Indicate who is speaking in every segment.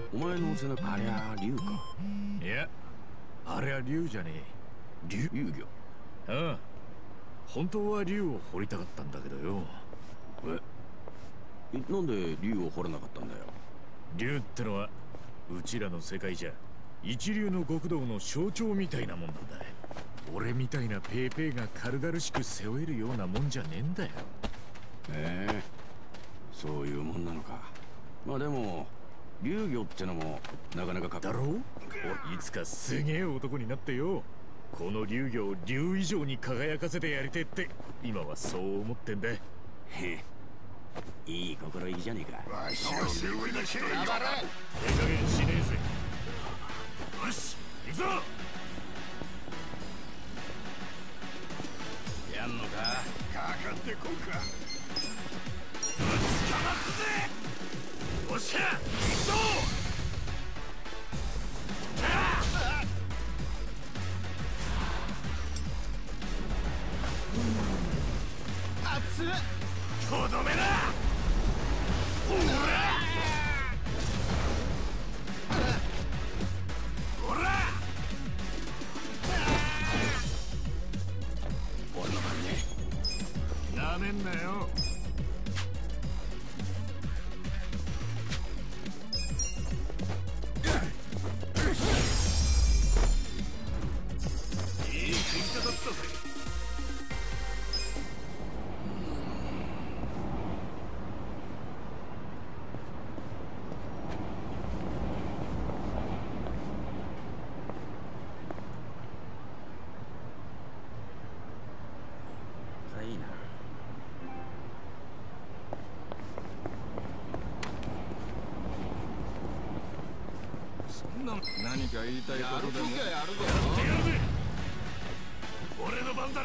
Speaker 1: お前の背中、ありゃ竜か。
Speaker 2: いや、あれは竜じゃねえ。
Speaker 1: 竜魚。
Speaker 2: ああ、本当は竜を掘りたかったんだけどよ。
Speaker 1: なんで竜を掘らなかったんだよ。
Speaker 2: 竜ってのはうちらの世界じゃ一流の極道の象徴みたいなもんなんだ。俺みたいなペーペーが軽々しく背負えるようなもんじゃねえんだよ。
Speaker 1: そういうもんなのか。まあでも竜魚ってのもなかなかかっこいい
Speaker 2: だろう。いつかすげえ男になってよ、この竜魚を竜以上に輝かせてやりてって今はそう思ってんだ。
Speaker 1: へえ、いい心意気じゃねえか。
Speaker 3: わしの背負いだけ
Speaker 2: やばれ、手加減しねえぜ。よし行くぞ。
Speaker 1: やんのか。
Speaker 3: かかってこんか。
Speaker 2: 捕まったぜ。おっしゃ行くぞ。
Speaker 3: 熱っ。
Speaker 2: とどめだ。ほらほら。
Speaker 1: 俺の番ね。
Speaker 2: なめんなよ。いい喧嘩だったぜ。
Speaker 1: いいな。
Speaker 3: そんな何か言いたいことでも。
Speaker 2: やるぜ。俺の番だな。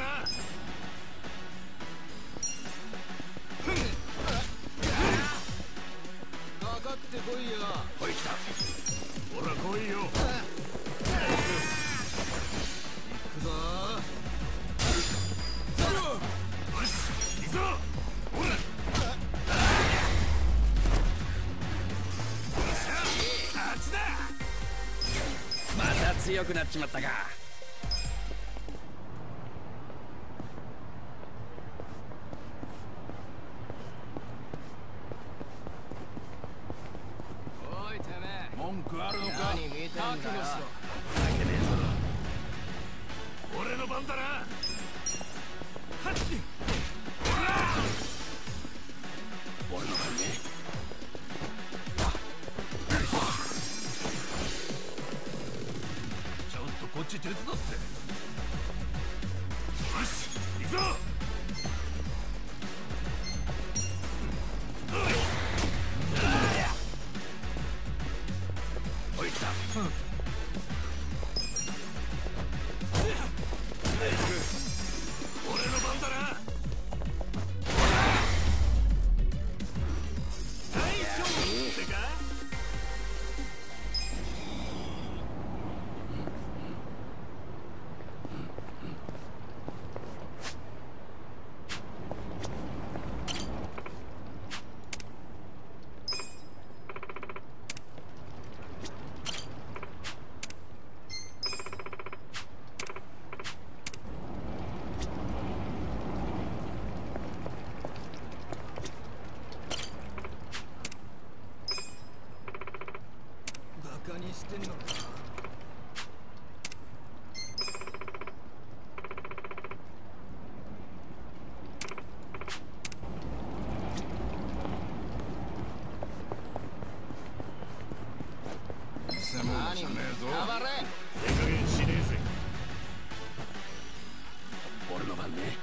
Speaker 3: かかってこいよ。
Speaker 1: おい来た。
Speaker 2: ほら来いよ。
Speaker 3: 行くぞ。
Speaker 2: よし行くぞ。ほらあっちだ。
Speaker 1: また強くなっちまったか。
Speaker 3: おいてめえ、文句あるのか。何見てんだよ。
Speaker 2: 俺の番だな。はっ
Speaker 1: 俺の番ね。
Speaker 2: ちょっとこっち手伝って。よし行くぞ。
Speaker 1: おい来た。
Speaker 2: 俺の番だな。大丈夫ってか。
Speaker 3: バカにしてんのか。偽物じゃねえぞ。
Speaker 2: 手加減しねえぜ。
Speaker 1: 俺の番ね。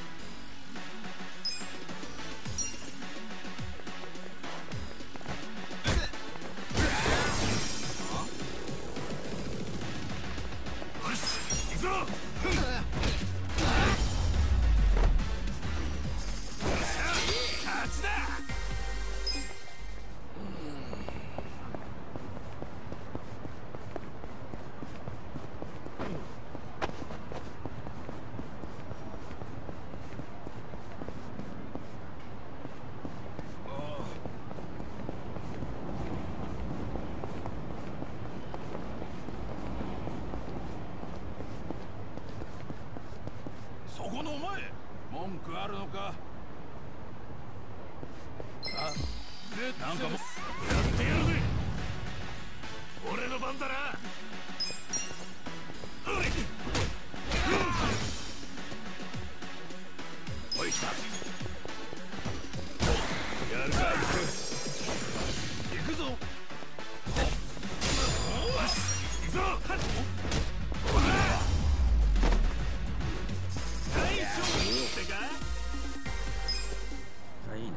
Speaker 2: よし行くぞ。勝ちだ。
Speaker 3: このお前、文句あるのか。あ、なんかもやってやるぜ。俺の番だな。おい、来た。やるか、行くぞ。行くぞ。大将ってか。
Speaker 1: いいな。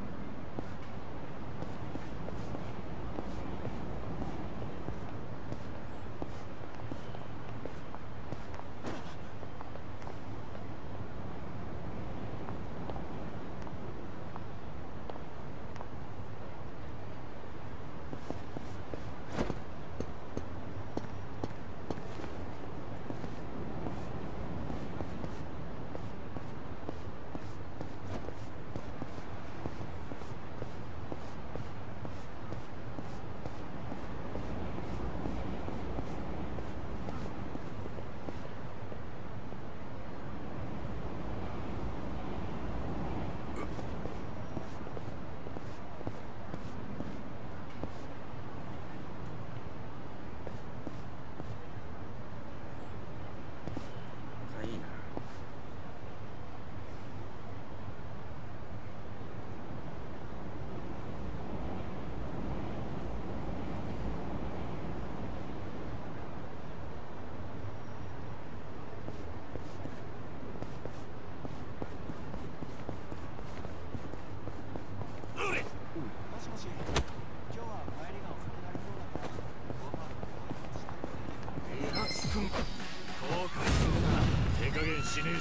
Speaker 2: しねえぜ。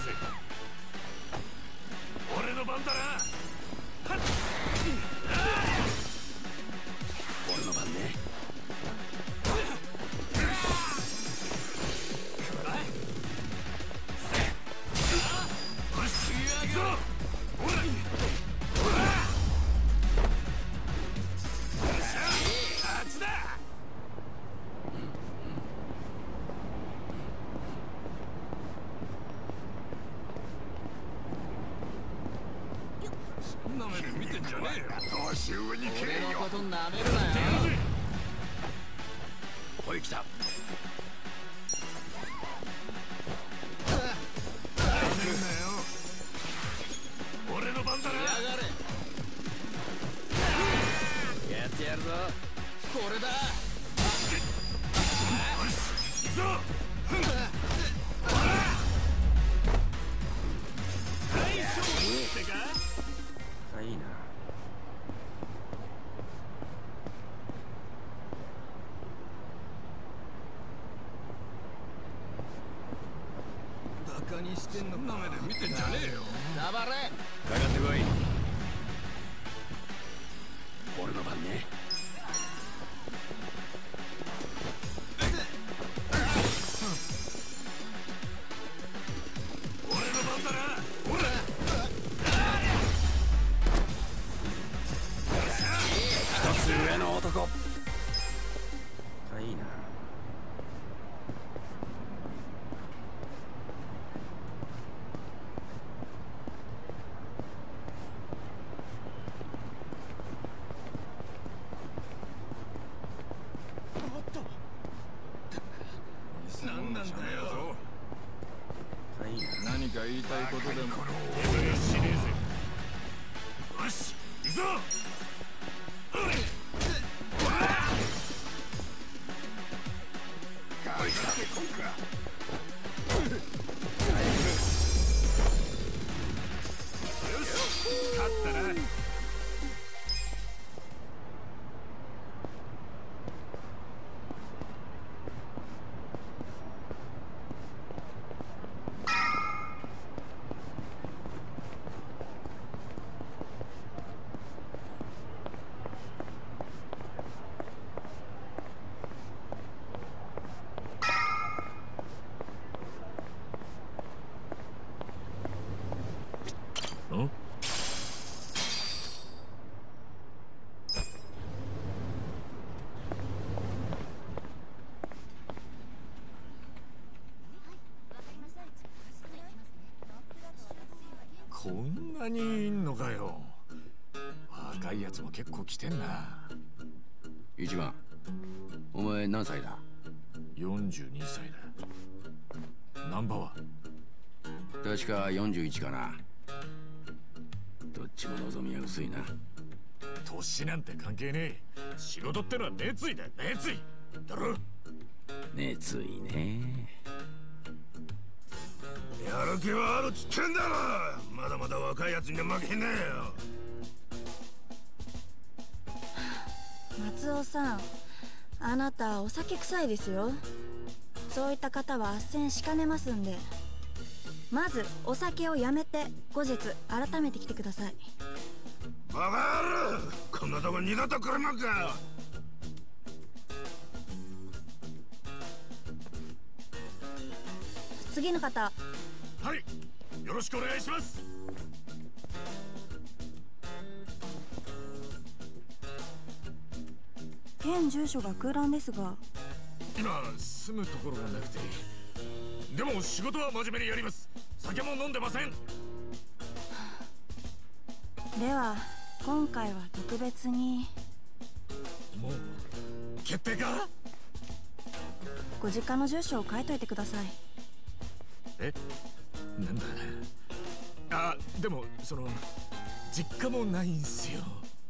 Speaker 3: 俺の番だな。
Speaker 1: 俺の番ね。
Speaker 4: 俺のことなめるなよ。
Speaker 1: おい、来た。
Speaker 3: 俺の番だな。
Speaker 4: やがれ。やってやるぞ。これだ。
Speaker 3: 行くぞ。大将ってか。
Speaker 1: いいな。
Speaker 3: バカにしてんの。な目で見てんじゃねえよ。
Speaker 4: 黙れ。
Speaker 1: かかってこい。俺の番ね。
Speaker 3: 俺の番だな。ほら。
Speaker 1: 一つ上の男。いいな。
Speaker 3: 何なんだよ。
Speaker 1: いいな。
Speaker 3: 何か言いたいことでも。
Speaker 2: しねえぜ。
Speaker 3: よし、行くぞ。
Speaker 1: おい、来た。
Speaker 3: 勝ったな。
Speaker 2: ん？ んなにいんのかよ。若いやつも結構来てんな。
Speaker 1: 一番、お前何歳だ？
Speaker 2: 42歳だ。ナンバーは？
Speaker 1: 確か41かな。どっちも望みは薄いな。
Speaker 2: 年なんて関係ねえ。仕事ってのは熱意だ、熱意だろ。
Speaker 1: 熱意ね。
Speaker 3: やる気はあるっつってんだろ。まだまだ若いやつには負けねえよ。
Speaker 5: 松尾さん、あなたお酒臭いですよ。そういった方は斡旋しかねますんで、まずお酒をやめて後日改めて来てください。
Speaker 3: バカ野郎、こんなとこ二度と来るのか。
Speaker 5: 次の方。
Speaker 2: はい、よろしくお願いします。
Speaker 5: 現住所が空欄ですが。
Speaker 2: 今住むところがなくて。でも仕事は真面目にやります。酒も飲んでません。
Speaker 5: では今回は特別に。
Speaker 2: もう決定か？
Speaker 5: ご実家の住所を書いといてください。
Speaker 2: え、なんだ。あ、でも実家もないんすよ。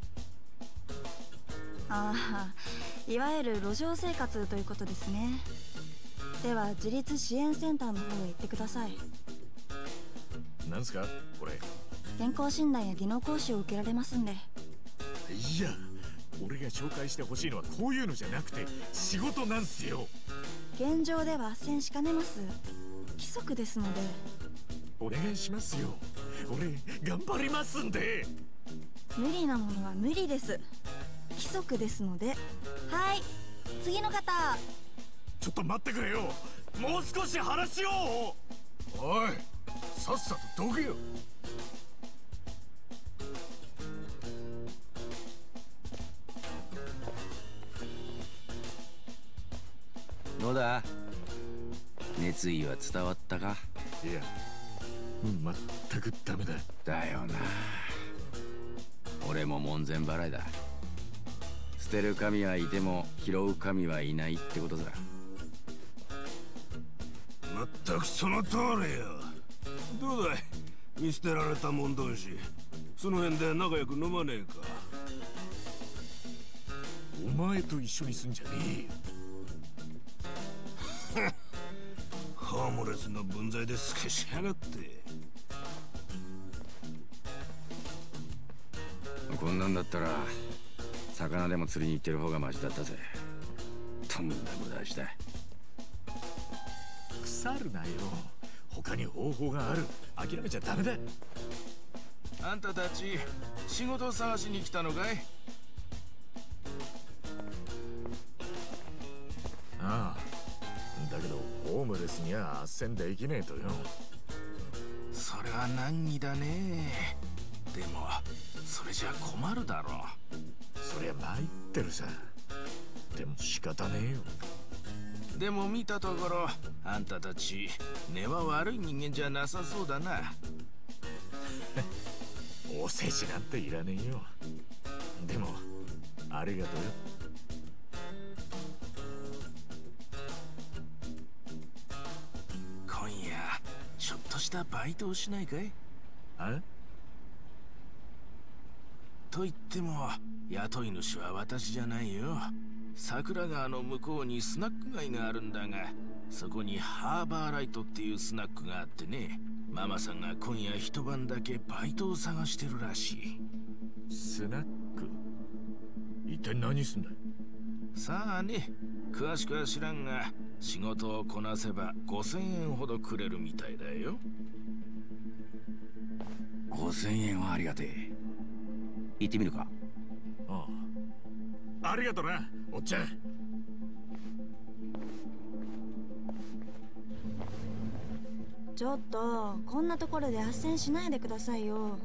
Speaker 5: ああ、いわゆる路上生活ということですね。では自立支援センターの方へ行ってください。
Speaker 2: なんすかこれ？
Speaker 5: 健康診断や技能講習を受けられますんで。
Speaker 2: いや、俺が紹介してほしいのはこういうのじゃなくて仕事なんすよ。
Speaker 5: 現状では斡旋しかねます。規則ですので。
Speaker 2: お願いしますよ。俺頑張りますんで。
Speaker 5: 無理なものは無理です。規則ですので。はい、次の方。
Speaker 2: ちょっと待ってくれよ。もう少し話を。
Speaker 3: おい、さっさとどけよ。
Speaker 1: どうだ？熱意は伝わったか？
Speaker 2: いや、全くダメだ。
Speaker 1: だよな。俺も門前払いだ。捨てる神はいても拾う神はいないってことさ。
Speaker 3: まったくその通りよ。どうだい、見捨てられた者同士、その辺で仲良く飲まねえか。
Speaker 2: お前と一緒に住んじゃねえよ。
Speaker 3: ホームレスの分際で透けしやがって。
Speaker 1: こんなんだったら魚でも釣りに行ってる方がマシだったぜ。とんだ無駄足だ。
Speaker 2: 腐るなよ。他に方法がある。諦めちゃダメだ。
Speaker 6: あんたたち仕事探しに来たのかい？
Speaker 2: ああ、だけどホームレスには斡旋できねえとよ。
Speaker 6: それは難儀だね。でもそれじゃ困るだろう。
Speaker 2: そりゃ参ってるさ。でも仕方ねえよ。
Speaker 6: でも見たところあんたたち根は悪い人間じゃなさそうだな。
Speaker 2: お世辞なんていらねえよ。でもありがとうよ。
Speaker 6: 今夜ちょっとしたバイトをしないかい？
Speaker 2: あ？
Speaker 6: と言っても雇い主は私じゃないよ。桜川の向こうにスナック街があるんだが、そこにハーバーライトっていうスナックがあってね、ママさんが今夜一晩だけバイトを探してるらしい。
Speaker 2: スナック？一体何すんだ？
Speaker 6: さあね、詳しくは知らんが仕事をこなせば5000円ほどくれるみたいだよ。
Speaker 1: 5000円はありがてえ。行ってみるか？
Speaker 2: ああ、ありがとなおっちゃん。
Speaker 5: ちょっとこんなところで斡旋しないでくださいよ。
Speaker 6: ん？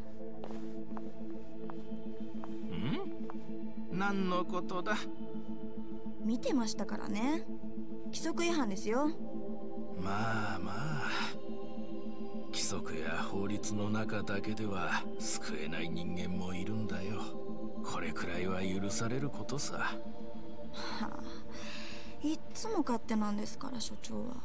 Speaker 6: 何のことだ？
Speaker 5: 見てましたからね。規則違反ですよ。
Speaker 6: まあまあ、規則や法律の中だけでは救えない人間もいるんだよ。これくらいは許されることさ。
Speaker 5: はあ、いっつも勝手なんですから所長は。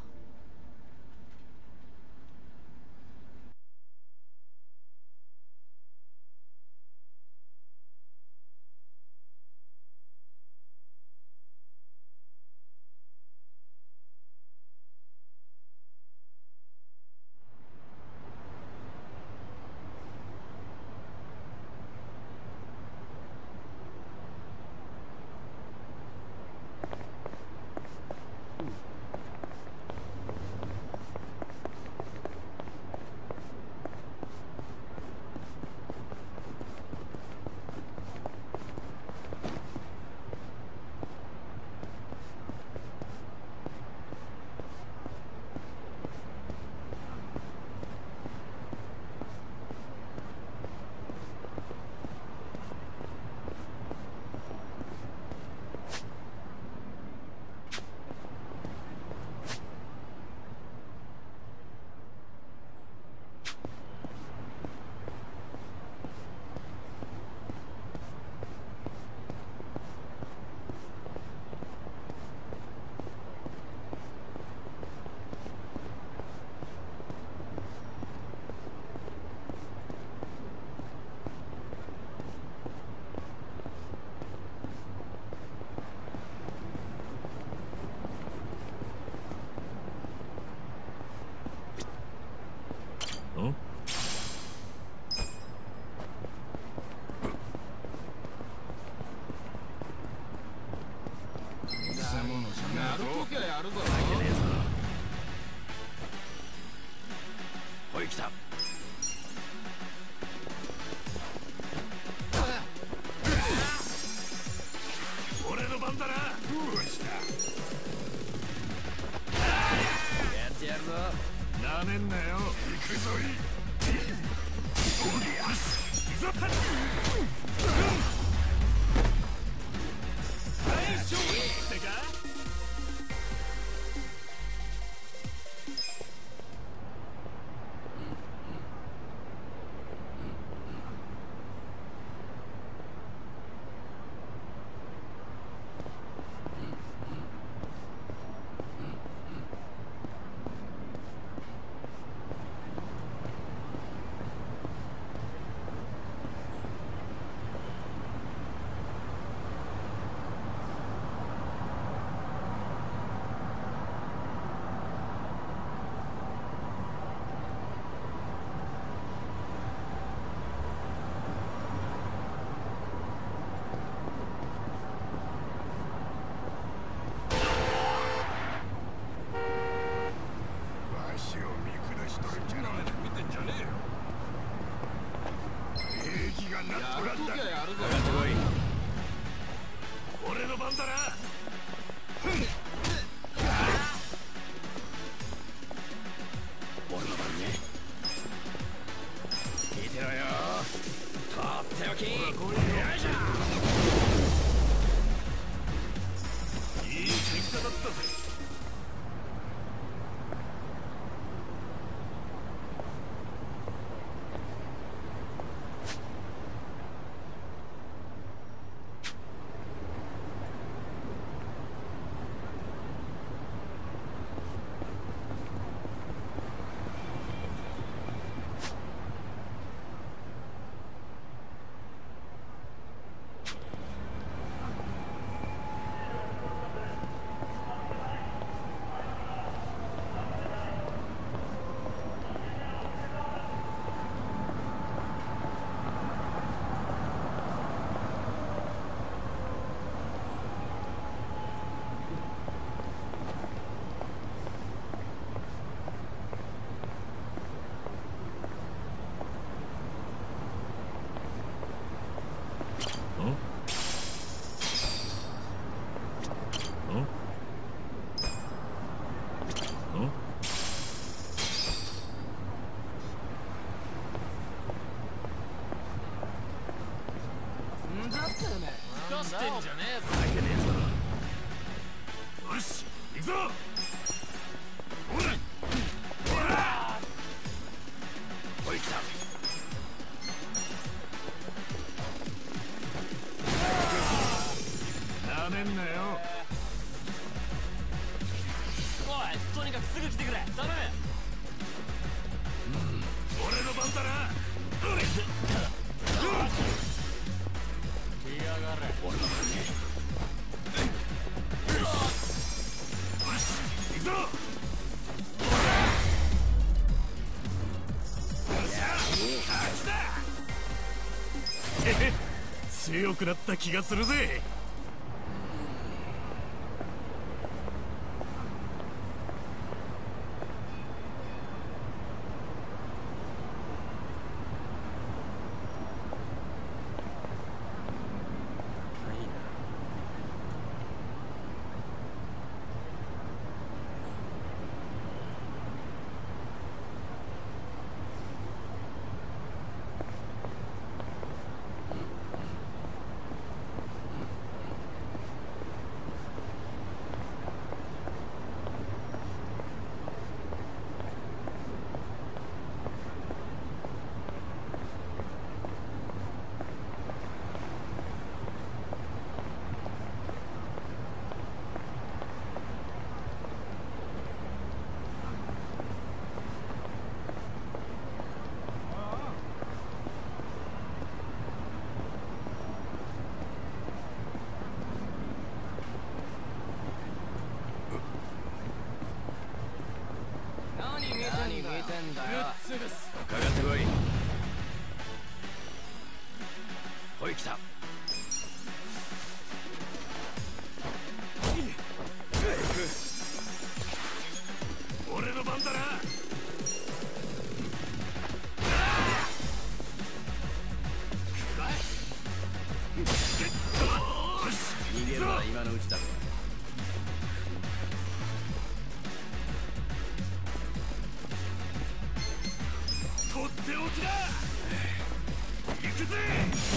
Speaker 4: やるときゃやるぞ。
Speaker 1: おい来た。
Speaker 3: 俺の番だな。どうした。
Speaker 4: やってやるぞ。
Speaker 3: なめんなよ。行くぞい。俺の番だな。
Speaker 1: 俺の番ね。聞いてろよ。とっておき。よいしょ。
Speaker 3: いい喧嘩だったぜ。
Speaker 4: してんじゃねえぞ。
Speaker 3: 負けねえぞ。よし、行くぞ。おら、おら。
Speaker 2: 強くなった気がするぜ。
Speaker 4: 何見てんだよ。
Speaker 1: かかってこい。ほい来た。
Speaker 3: 俺の番だな。
Speaker 1: 逃げるなら今のうちだぞ。
Speaker 3: とっておきだ。行くぜ。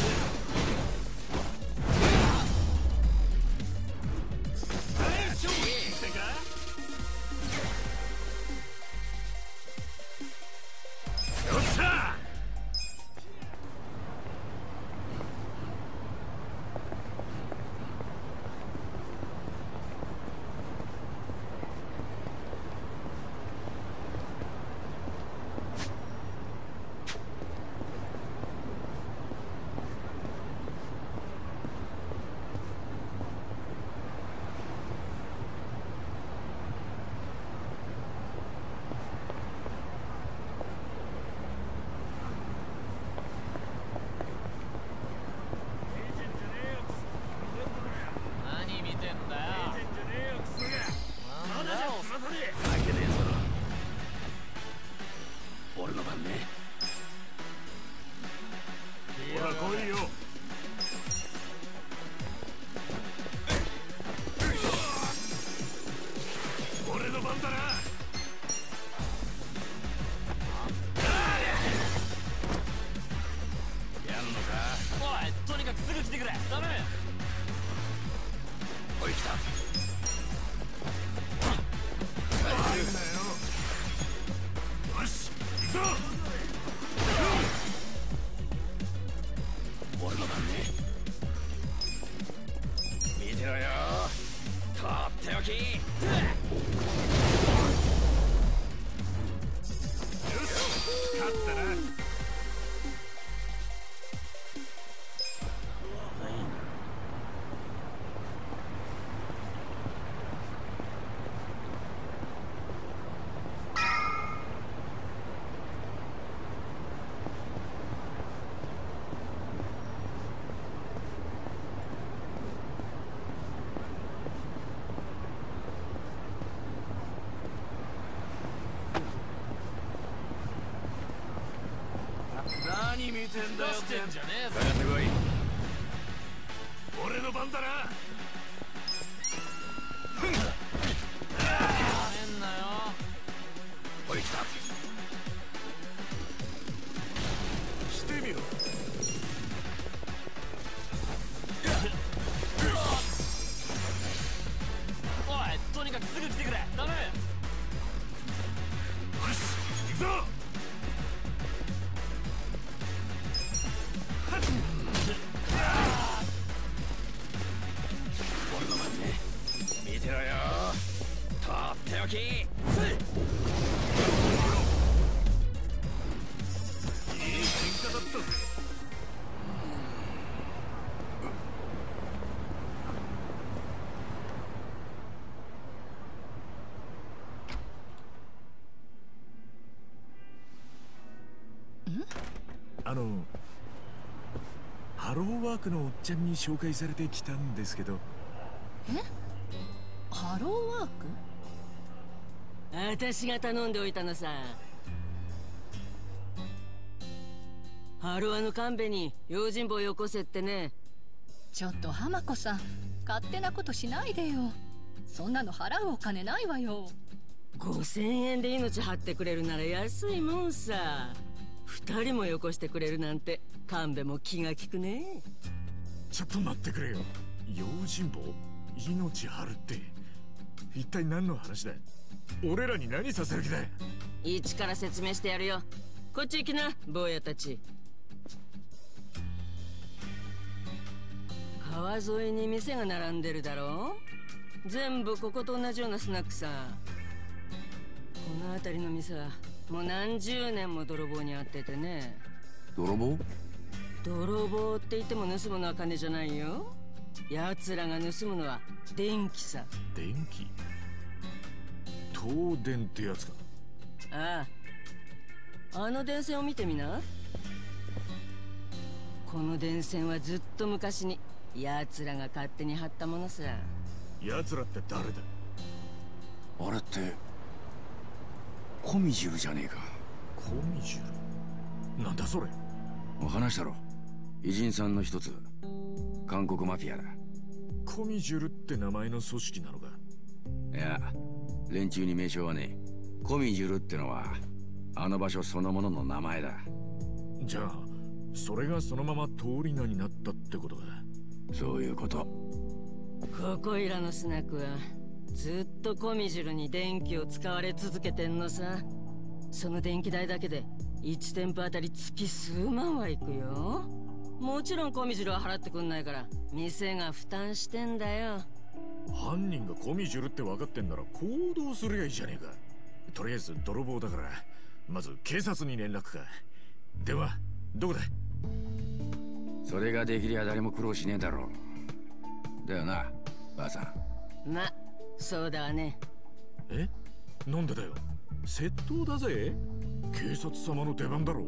Speaker 3: よっしゃ。
Speaker 4: 何見てんだよ。なんだよ。
Speaker 1: 負けねえぞ。俺の番ね。
Speaker 3: ほら来いよ。俺の番だな。
Speaker 1: やんのか。
Speaker 4: おい、とにかくすぐ来てくれ。ダメ。
Speaker 1: ほい来た。
Speaker 3: よし、行くぞ。
Speaker 1: 俺の番ね。見てろよ。とっておき。
Speaker 3: 勝ったな。
Speaker 1: 何見てんだよ。
Speaker 4: してんじゃねえぞ。
Speaker 1: かかってこい。
Speaker 3: 俺の番だな。
Speaker 4: やめんなよ。
Speaker 1: ほい来た。
Speaker 3: してみろ。
Speaker 4: おい、とにかくすぐ来てくれ。ダメ。
Speaker 3: よし、行くぞ。
Speaker 2: ハローワークのおっちゃんに紹介されてきたんですけど。
Speaker 7: ハローワーク？私が頼んでおいたのさ。ハロワの神戸に用心棒よこせってね。
Speaker 8: ちょっと浜子さん、勝手なことしないでよ。そんなの払うお金ないわよ。
Speaker 7: 5000円で命張ってくれるなら安いもんさ。2人もよこしてくれるなんて神戸も気が利くね。
Speaker 2: ちょっと待ってくれよ。用心棒命張るって一体何の話だ。俺らに何させる気だ。
Speaker 7: 一から説明してやるよ。こっち行きな坊やたち。川沿いに店が並んでるだろ。全部ここと同じようなスナックさ。この辺りの店はもう何十年も泥棒に遭っててね。
Speaker 1: 泥棒？
Speaker 7: 泥棒って言っても盗むのは金じゃないよ。奴らが盗むのは電気さ。
Speaker 2: 電気？東電ってやつか。
Speaker 7: ああ、あの電線を見てみな。この電線はずっと昔に奴らが勝手に張ったものさ。
Speaker 2: 奴らって誰だ？
Speaker 1: あれってコミジュルじゃねえか。
Speaker 2: コミジュル？なんだそれ。
Speaker 1: 話したろ。偉人さんの一つ、韓国マフィアだ。
Speaker 2: コミジュルって名前の組織なのか？
Speaker 1: いや、連中に名称はねえ。コミジュルってのはあの場所そのものの名前だ。
Speaker 2: じゃあそれがそのまま通り名になったってことか。
Speaker 1: そういうこと。
Speaker 7: ここいらのスナックはずっとコミジュルに電気を使われ続けてんのさ。その電気代だけで1店舗あたり月数万はいくよ。もちろんコミジュルは払ってくんないから店が負担してんだよ。
Speaker 2: 犯人がコミジュルって分かってんなら行動すりゃいいじゃねえか。とりあえず泥棒だからまず警察に連絡か。電話どこだ？
Speaker 1: それができりゃ誰も苦労しねえだろう。だよな、ばあさん。
Speaker 7: ま、そうだわね。
Speaker 2: え？なんでだよ。窃盗だぜ。警察様の出番だろう。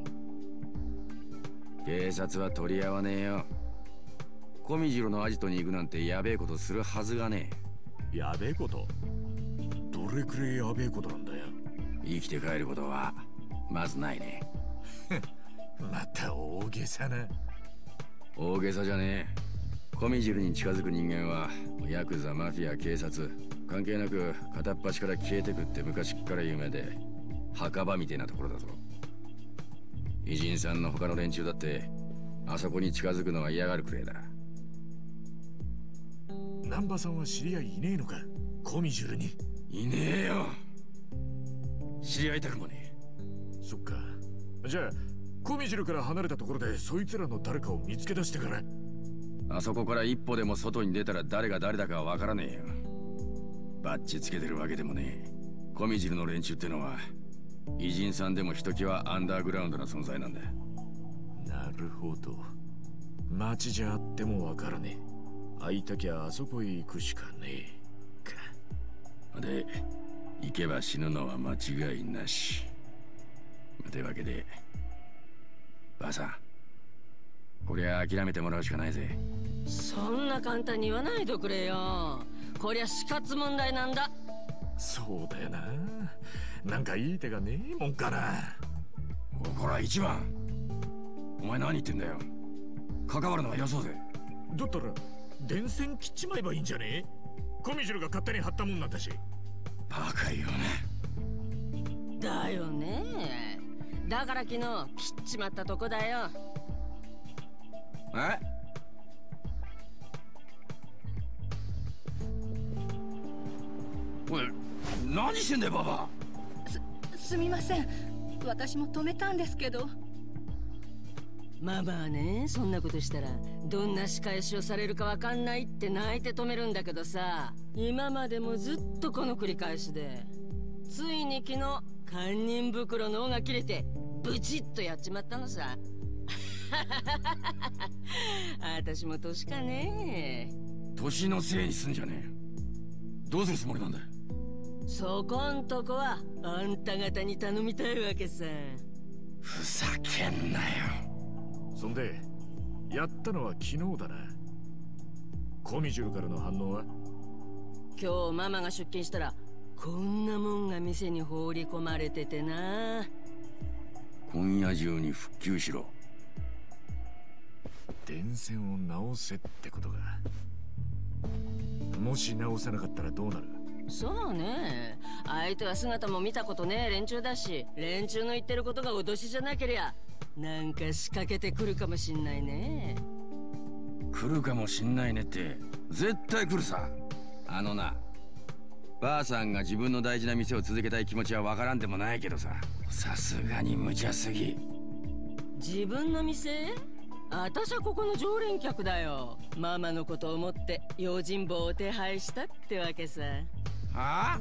Speaker 1: 警察は取り合わねえよ。コミジュルのアジトに行くなんてやべえことするはずがね
Speaker 2: え。やべえこと？どれくらいやべえことなんだよ。
Speaker 1: 生きて帰ることはまずないね。
Speaker 2: また大げさな。
Speaker 1: 大げさじゃねえ。コミジュルに近づく人間はヤクザ、マフィア、警察関係なく片っ端から消えてくって昔っから有名で、墓場みてえなところだぞ。偉人さんの他の連中だってあそこに近づくのは嫌がるくらいだ。
Speaker 2: 南波さんは知り合いいねえのか？コミジュルに。
Speaker 1: いねえよ。知り合いたくもね
Speaker 2: え。そっか。じゃあコミジュルから離れたところでそいつらの誰かを見つけ出してから。
Speaker 1: あそこから一歩でも外に出たら誰が誰だかは分からねえよ。バッチつけてるわけでもねえ。コミジルの連中ってのは偉人さんでもひときわアンダーグラウンドな存在なんだ。
Speaker 2: なるほど。街じゃあっても分からねえ。会いたきゃあそこへ行くしかねえか。
Speaker 1: で、行けば死ぬのは間違いなし。というわけでばあさん、こりゃ諦めてもらうしかないぜ。
Speaker 7: そんな簡単に言わないでくれよ。こりゃ死活問題なんだ。
Speaker 2: そうだよな。なんかいい手がねえもんかな。
Speaker 1: こら一番、お前何言ってんだよ。関わるのはよそうぜ。
Speaker 2: だったら電線切っちまえばいいんじゃねえ？コミジュルが勝手に張ったもんなんだし。
Speaker 1: バカ言うね。
Speaker 7: だよね。だから昨日切っちまったとこだよ。
Speaker 1: え？おい、何してんだよババ。
Speaker 8: すみません。私も止めたんですけど。
Speaker 7: まあね、そんなことしたらどんな仕返しをされるかわかんないって泣いて止めるんだけどさ、今までもずっとこの繰り返しで、ついに昨日堪忍袋の緒が切れてブチッとやっちまったのさ。私も年かねえ。
Speaker 1: 年のせいにすんじゃねえ。どうするつもりなんだ。
Speaker 7: そこんとこはあんた方に頼みたいわけさ。
Speaker 1: ふざけんなよ。
Speaker 2: そんでやったのは昨日だな。コミジュルからの反応は？
Speaker 7: 今日ママが出勤したらこんなもんが店に放り込まれててな。
Speaker 1: 今夜中に復旧しろ。
Speaker 2: 電線を直せってことか。もし直さなかったらどうなる？
Speaker 7: そうね、相手は姿も見たことねえ連中だし、連中の言ってることが脅しじゃなけりゃなんか仕掛けてくるかもしんないね。
Speaker 1: 来るかもしんないねって、絶対来るさ。あのな、ばあさんが自分の大事な店を続けたい気持ちはわからんでもないけどさ、さすがに無茶すぎ。
Speaker 7: 自分の店？私はここの常連客だよ。ママのことを思って用心棒を手配したってわけさ。
Speaker 1: はあ？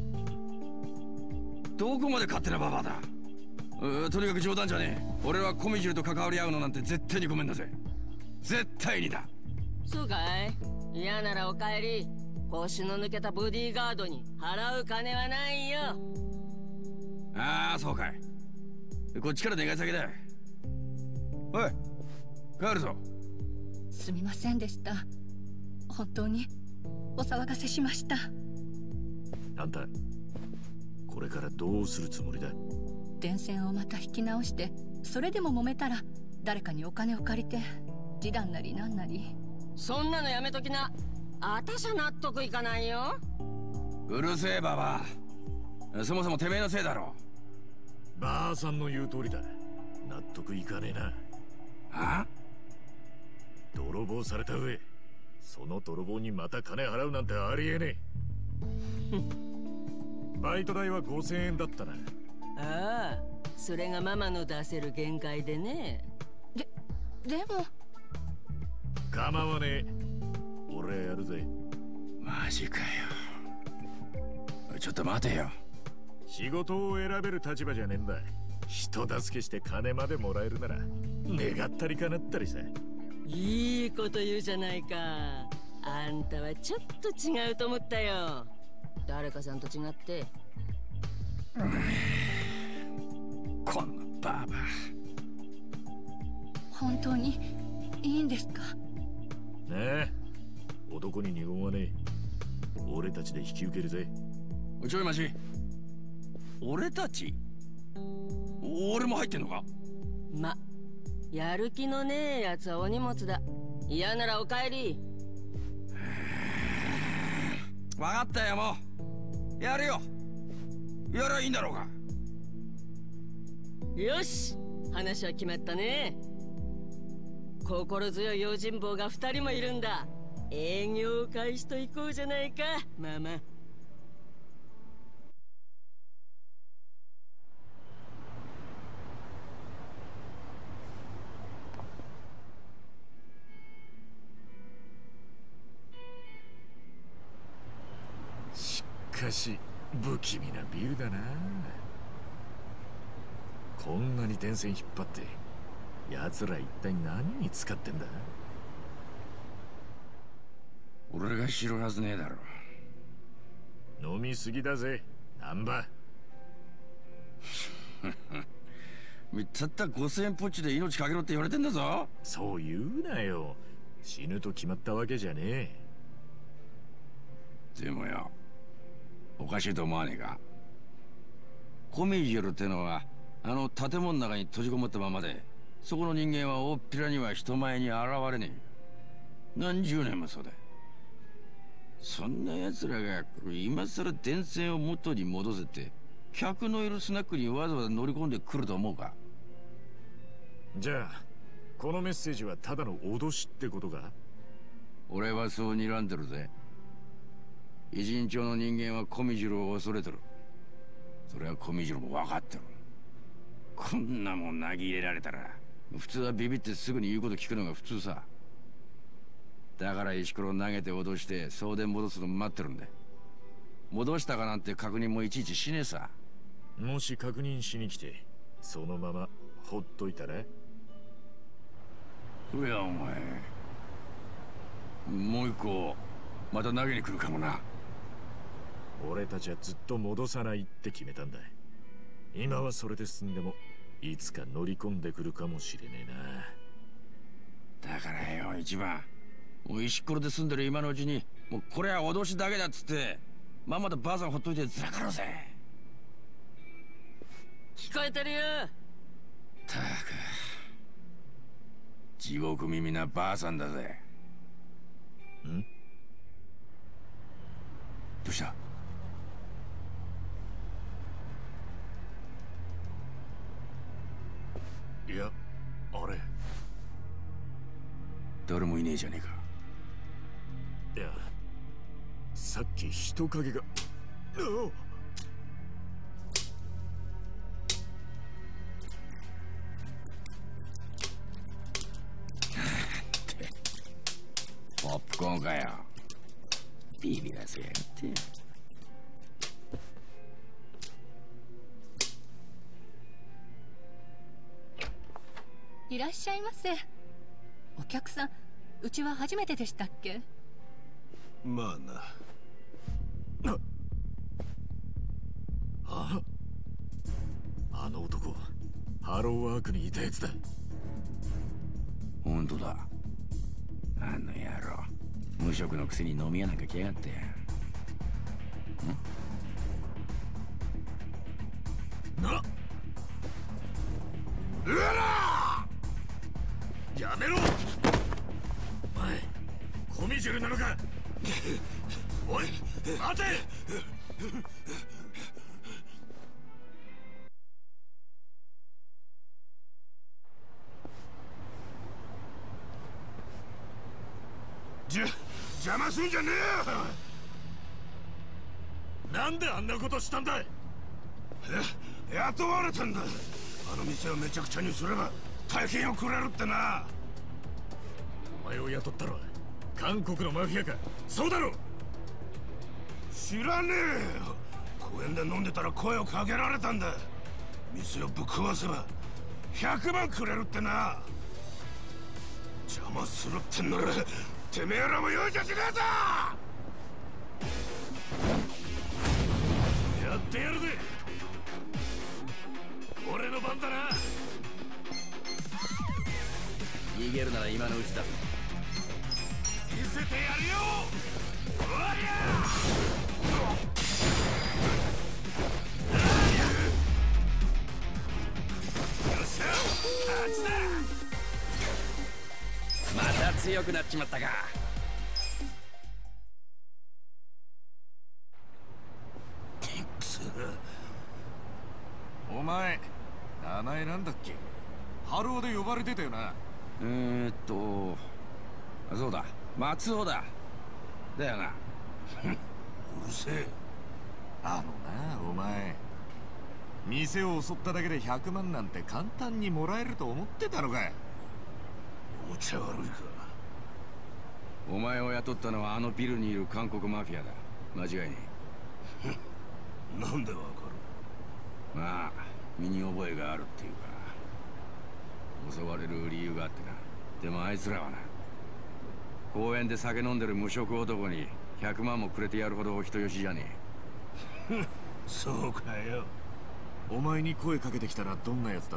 Speaker 1: どこまで勝手なババアだ。とにかく冗談じゃねえ。俺はコミジュルと関わり合うのなんて絶対にごめんだぜ。絶対にだ。
Speaker 7: そうかい？嫌ならお帰り。腰の抜けたボディーガードに払う金はないよ。
Speaker 1: ああ、そうかい。こっちから願い先だ。おい、帰るぞ。
Speaker 8: すみませんでした。本当にお騒がせしました。
Speaker 2: あんた、これからどうするつもりだ？
Speaker 8: 電線をまた引き直して、それでも揉めたら誰かにお金を借りて示談なりなんなり。
Speaker 7: そんなのやめときな。あたしゃ納得いかないよ。
Speaker 1: うるせえババア。そもそもてめえのせいだろ。
Speaker 2: ばあさんの言う通りだ。納得いかねえな。
Speaker 1: あ？
Speaker 2: 泥棒された上、その泥棒にまた金払うなんてありえねえ。バイト代は5000円だったな。
Speaker 7: ああ、それがママの出せる限界でね。
Speaker 8: でも
Speaker 2: 構わねえ。俺やるぜ。
Speaker 1: マジかよ。ちょっと待てよ。
Speaker 2: 仕事を選べる立場じゃねえんだ。人助けして金までもらえるなら願ったり叶ったりさ。
Speaker 7: いいこと言うじゃないか。あんたはちょっと違うと思ったよ。誰かさんと違って。
Speaker 1: このババア。
Speaker 8: 本当にいいんですか？
Speaker 2: ねえ、男に二言はねえ。俺たちで引き受けるぜ。
Speaker 1: ちょいマジ。俺たち？俺も入ってんのか？
Speaker 7: ま、やる気のねえやつはお荷物だ。嫌ならお帰り。
Speaker 1: 分かったよ、もうやるよ。やりゃいいんだろうが。
Speaker 7: よし、話は決まったね。心強い用心棒が2人もいるんだ。営業開始と行こうじゃないか、ママ。
Speaker 2: しかし不気味なビルだな。こんなに電線引っ張って奴ら一体何に使ってんだ？
Speaker 1: 俺が知るはずねえだろ。
Speaker 2: 飲みすぎだぜ、難波。
Speaker 1: たった5000円ポッチで命かけろって言われてんだぞ。
Speaker 2: そう言うなよ。死ぬと決まったわけじゃねえ。
Speaker 1: でもよ、おかしいと思わねえか？コミジュルってのはあの建物の中に閉じこもったままで、そこの人間は大っぴらには人前に現れねえ。何十年もそうだ。そんな奴らが今さら電線を元に戻せて客のいるスナックにわざわざ乗り込んでくると思うか？
Speaker 2: じゃあこのメッセージはただの脅しってことか？
Speaker 1: 俺はそう睨んでるぜ。偉人町の人間はコミジュルを恐れてる。それはコミジュルも分かってる。こんなもん投げ入れられたら普通はビビってすぐに言うこと聞くのが普通さ。だから石ころ投げて脅して送電戻すの待ってるんだ。戻したかなんて確認もいちいちしねえさ。
Speaker 2: もし確認しに来てそのままほっといたら？
Speaker 1: そりゃお前もう一個また投げに来るかもな。
Speaker 2: 俺たちはずっと戻さないって決めたんだ。今はそれで済んでもいつか乗り込んでくるかもしれねえな。
Speaker 1: だかからよ一番、もう石ころで住んでる今のうちにもうこれは脅しだけだっつってまんまとばあさんほっといてずらかろうぜ。
Speaker 7: 聞こえてるよ。
Speaker 1: たく地獄耳なばあさんだぜ。
Speaker 2: ん？
Speaker 1: どうした？
Speaker 2: いや、あれ。
Speaker 1: 誰もいねえじゃねえか。
Speaker 2: いや、さっき人影が。あっ！
Speaker 1: ポップコーンかよ。ビビらせやがって。
Speaker 8: いらっしゃいませ。お客さん、うちは初めてでしたっけ？
Speaker 3: まあな。
Speaker 2: あの男、ハローワークにいたやつだ。
Speaker 1: 本当だ。あの野郎、無職のくせに飲み屋なんか来やがって。
Speaker 2: な、うわら！やめろ！お前、コミジュルなのか？おい、待て！
Speaker 3: 邪魔すんじゃね
Speaker 2: えよ！なんであんなことしたんだい？
Speaker 3: 雇われたんだ。あの店をめちゃくちゃにすれば大金をくれるってな。
Speaker 2: お前を雇ったのは韓国のマフィアか？そうだろ？
Speaker 3: 知らねえよ。公園で飲んでたら声をかけられたんだ。店をぶっ壊せば100万くれるってな。邪魔するってんならてめえらも容赦しねえぞ。
Speaker 2: やってやるぜ。俺の番だな。
Speaker 1: 逃げるなら今のうちだ。
Speaker 3: 見せてやるよ。おりゃ！よっしゃ、勝ちだ。
Speaker 1: また強くなっちまったか。
Speaker 2: お前、名前なんだっけ？ハローで呼ばれてたよな。
Speaker 1: そうだ、松尾だ。だよな。
Speaker 3: うるせえ。
Speaker 2: あのな、お前、店を襲っただけで100万なんて簡単にもらえると思ってたのかい？
Speaker 3: おもちゃ悪いか。
Speaker 1: お前を雇ったのはあのビルにいる韓国マフィアだ。間違いね
Speaker 3: え。なんでわか
Speaker 1: る？まあ身に覚えがあるっていうか、襲われる理由があってな。でもあいつらはな、公園で酒飲んでる無職男に100万もくれてやるほどお人よしじゃね
Speaker 3: え。そうかよ。
Speaker 2: お前に声かけてきたらどんなやつだった？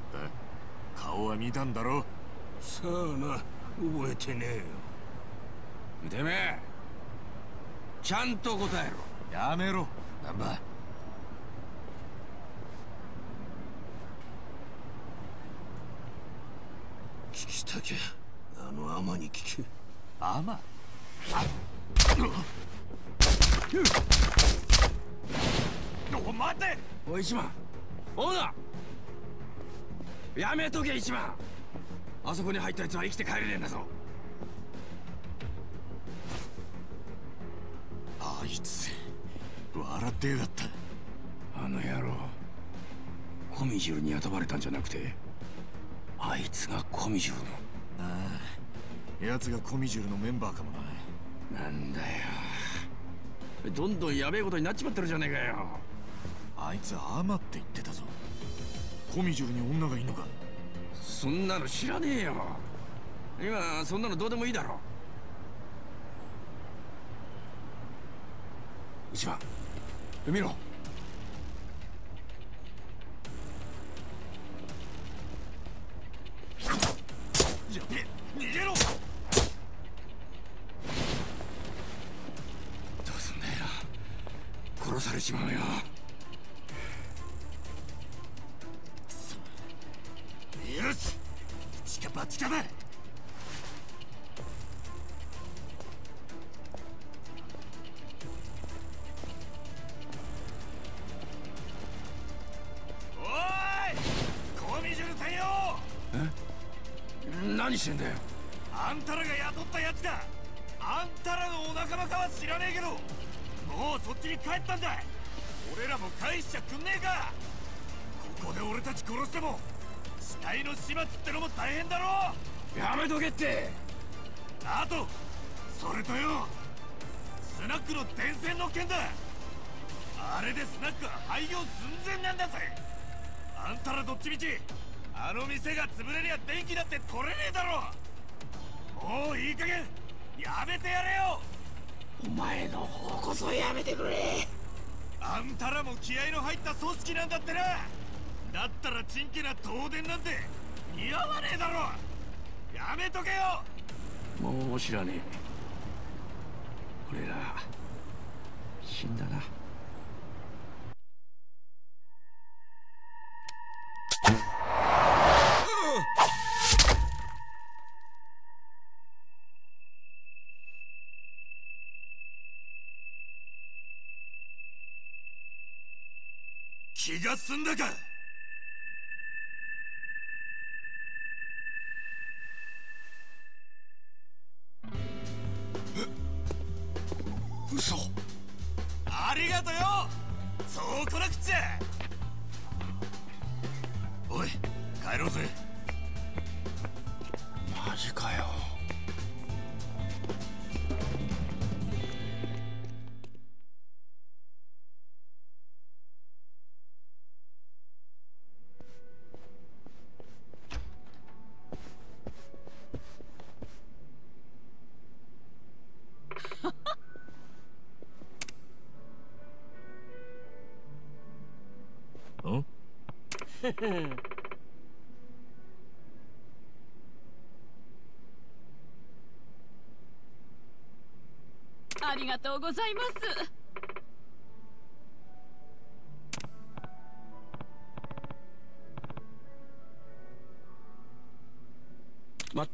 Speaker 2: 顔は見たんだろ？
Speaker 3: さあな、覚えてねえよ。
Speaker 1: てめえちゃんと答えろ。
Speaker 2: やめろ、難波。
Speaker 3: 聞きたきゃあのアマに聞け。
Speaker 2: アマ？お待て！
Speaker 1: おい一番、オーナーやめとけ一番。あそこに入ったやつは生きて帰れねえんだぞ。
Speaker 2: あいつ笑ってやがった。
Speaker 1: あの野郎、コミジュルに雇われたんじゃなくてあいつがコミジュルの。
Speaker 2: ああ、奴がコミジュルのメンバーかもな。
Speaker 1: なんだよ、どんどんやべえことになっちまってるじゃねえかよ。
Speaker 2: あいつアマって言ってたぞ。コミジュルに女がいんのか？
Speaker 1: そんなの知らねえよ。今そんなのどうでもいいだろ。一番見ろ。
Speaker 2: やべえ、逃げろ！
Speaker 1: しまうよ。
Speaker 3: よし、一か八かだ。おーい、コミジュルさんよ。
Speaker 1: 何してんだよ。
Speaker 3: あんたらが雇ったやつか。あんたらのお仲間かは知らねえけど、もうそっちに帰ったんだ。俺らも返しちゃくんねえか。ここで俺たち殺しても死体の始末ってのも大変だろ。
Speaker 1: やめとけって。
Speaker 3: あとそれとよ、スナックの電線の件だ。あれでスナックは廃業寸前なんだぜ。あんたらどっちみちあの店が潰れりゃ電気だって取れねえだろ。もういい加減やめてやれよ。
Speaker 1: お前の方こそやめてくれ。
Speaker 3: あんたらも気合の入った組織なんだってな。だったらチンケな東電なんて似合わねえだろ。やめとけよ。
Speaker 1: もう知らねえ。俺ら死んだな。
Speaker 3: 気が済んだか。
Speaker 1: 嘘。
Speaker 3: ありがとよ。そう来なくっちゃ。おい、帰ろうぜ。
Speaker 1: マジかよ。
Speaker 8: ありがとうございます。
Speaker 1: 待った。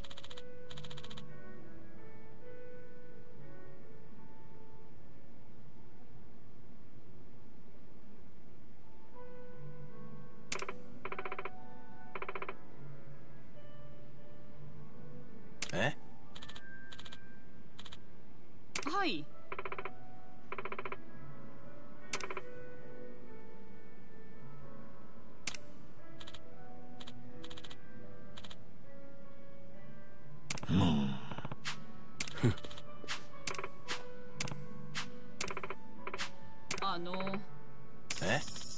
Speaker 1: え？
Speaker 8: はい。
Speaker 1: え？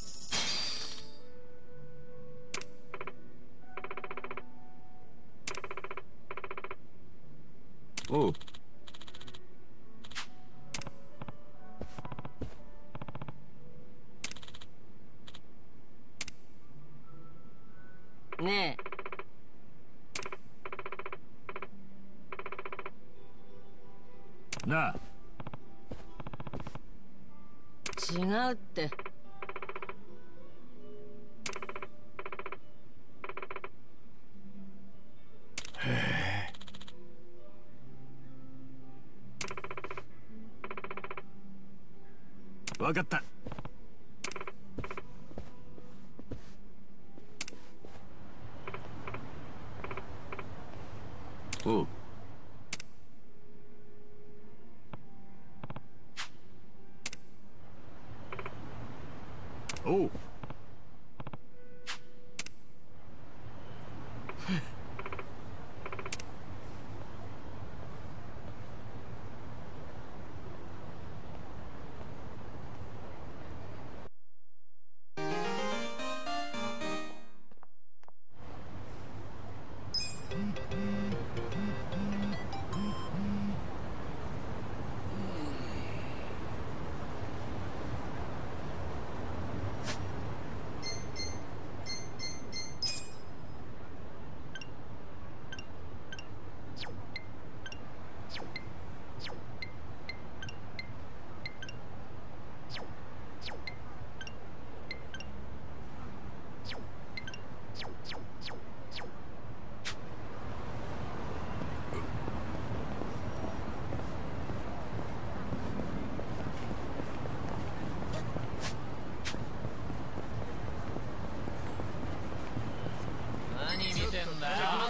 Speaker 1: おう。
Speaker 7: ね
Speaker 2: え。なあ。
Speaker 7: 違うって。
Speaker 2: わかった。
Speaker 1: おう。
Speaker 2: おう。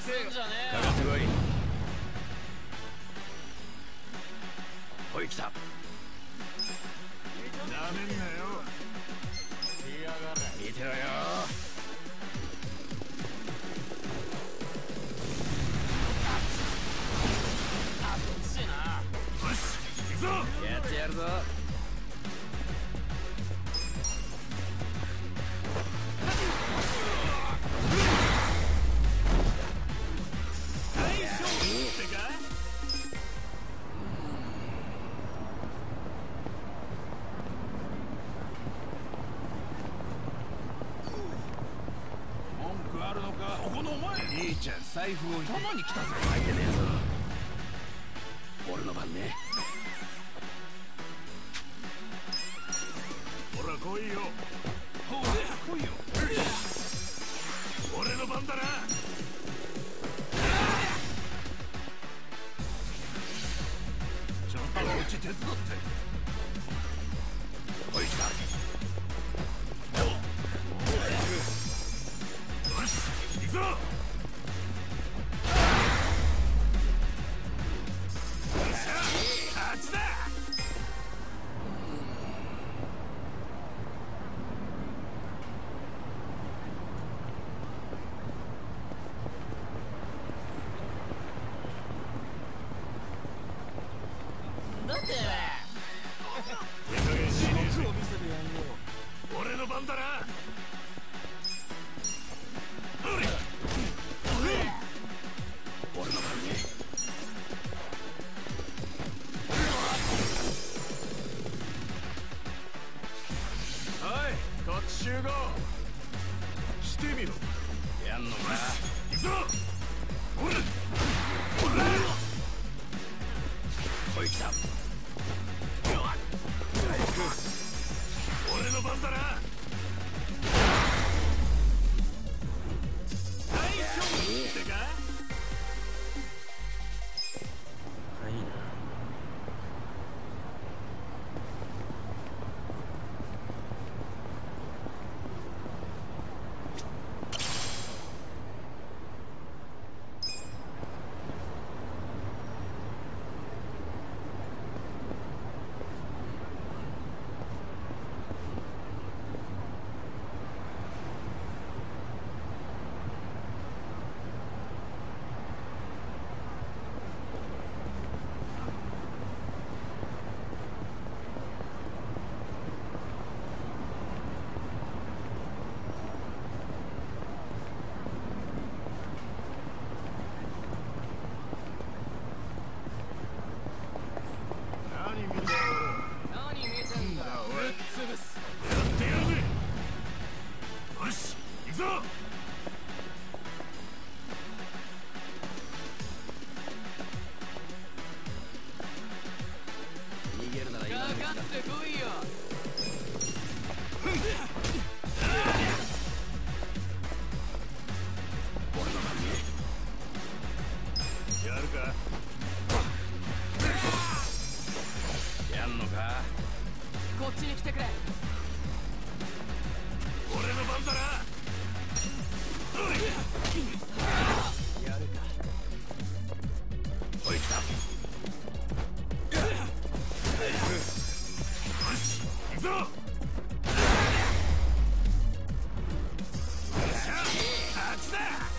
Speaker 4: すんじゃねえよ。
Speaker 1: かかってこい。おい来た。
Speaker 2: なめんなよ。
Speaker 1: 見てろよ。
Speaker 4: 欲しいな。
Speaker 3: よし行くぞ。
Speaker 1: やってやるぞ。
Speaker 6: 文句あるのか。そこのお前。兄ちゃん財布を玉に来たぜ。
Speaker 1: 負けねえぞ。俺の番ね。
Speaker 3: ほら来いよ。
Speaker 6: ほう来いよ。
Speaker 3: 俺の番だな。ちょっとうち手伝って。
Speaker 1: おい来た。
Speaker 3: よし行くぞ。勝ちだ。
Speaker 4: だって
Speaker 3: 手加減しねえぜ。俺の番だな。
Speaker 1: 俺の番ね。
Speaker 3: はいこっち集合してみろ。
Speaker 1: やんのか。
Speaker 3: 行くぞ。おれ
Speaker 1: おい来た。
Speaker 3: 俺の番だな。大丈夫ってか。
Speaker 1: いいな。
Speaker 3: 何見てんだ。
Speaker 4: 何見てんだ。ぶっ潰す。
Speaker 3: やってやるぜ。よし行くぞ。
Speaker 1: 逃げるなら今のうちだ。
Speaker 4: かかってこいよ。
Speaker 1: 俺の番ね。
Speaker 3: やるか。
Speaker 1: やんのか。
Speaker 4: こっちに来てくれ。
Speaker 3: 俺の番だな。
Speaker 1: やるか。おい来た。
Speaker 3: 行くぞ。勝ちだ。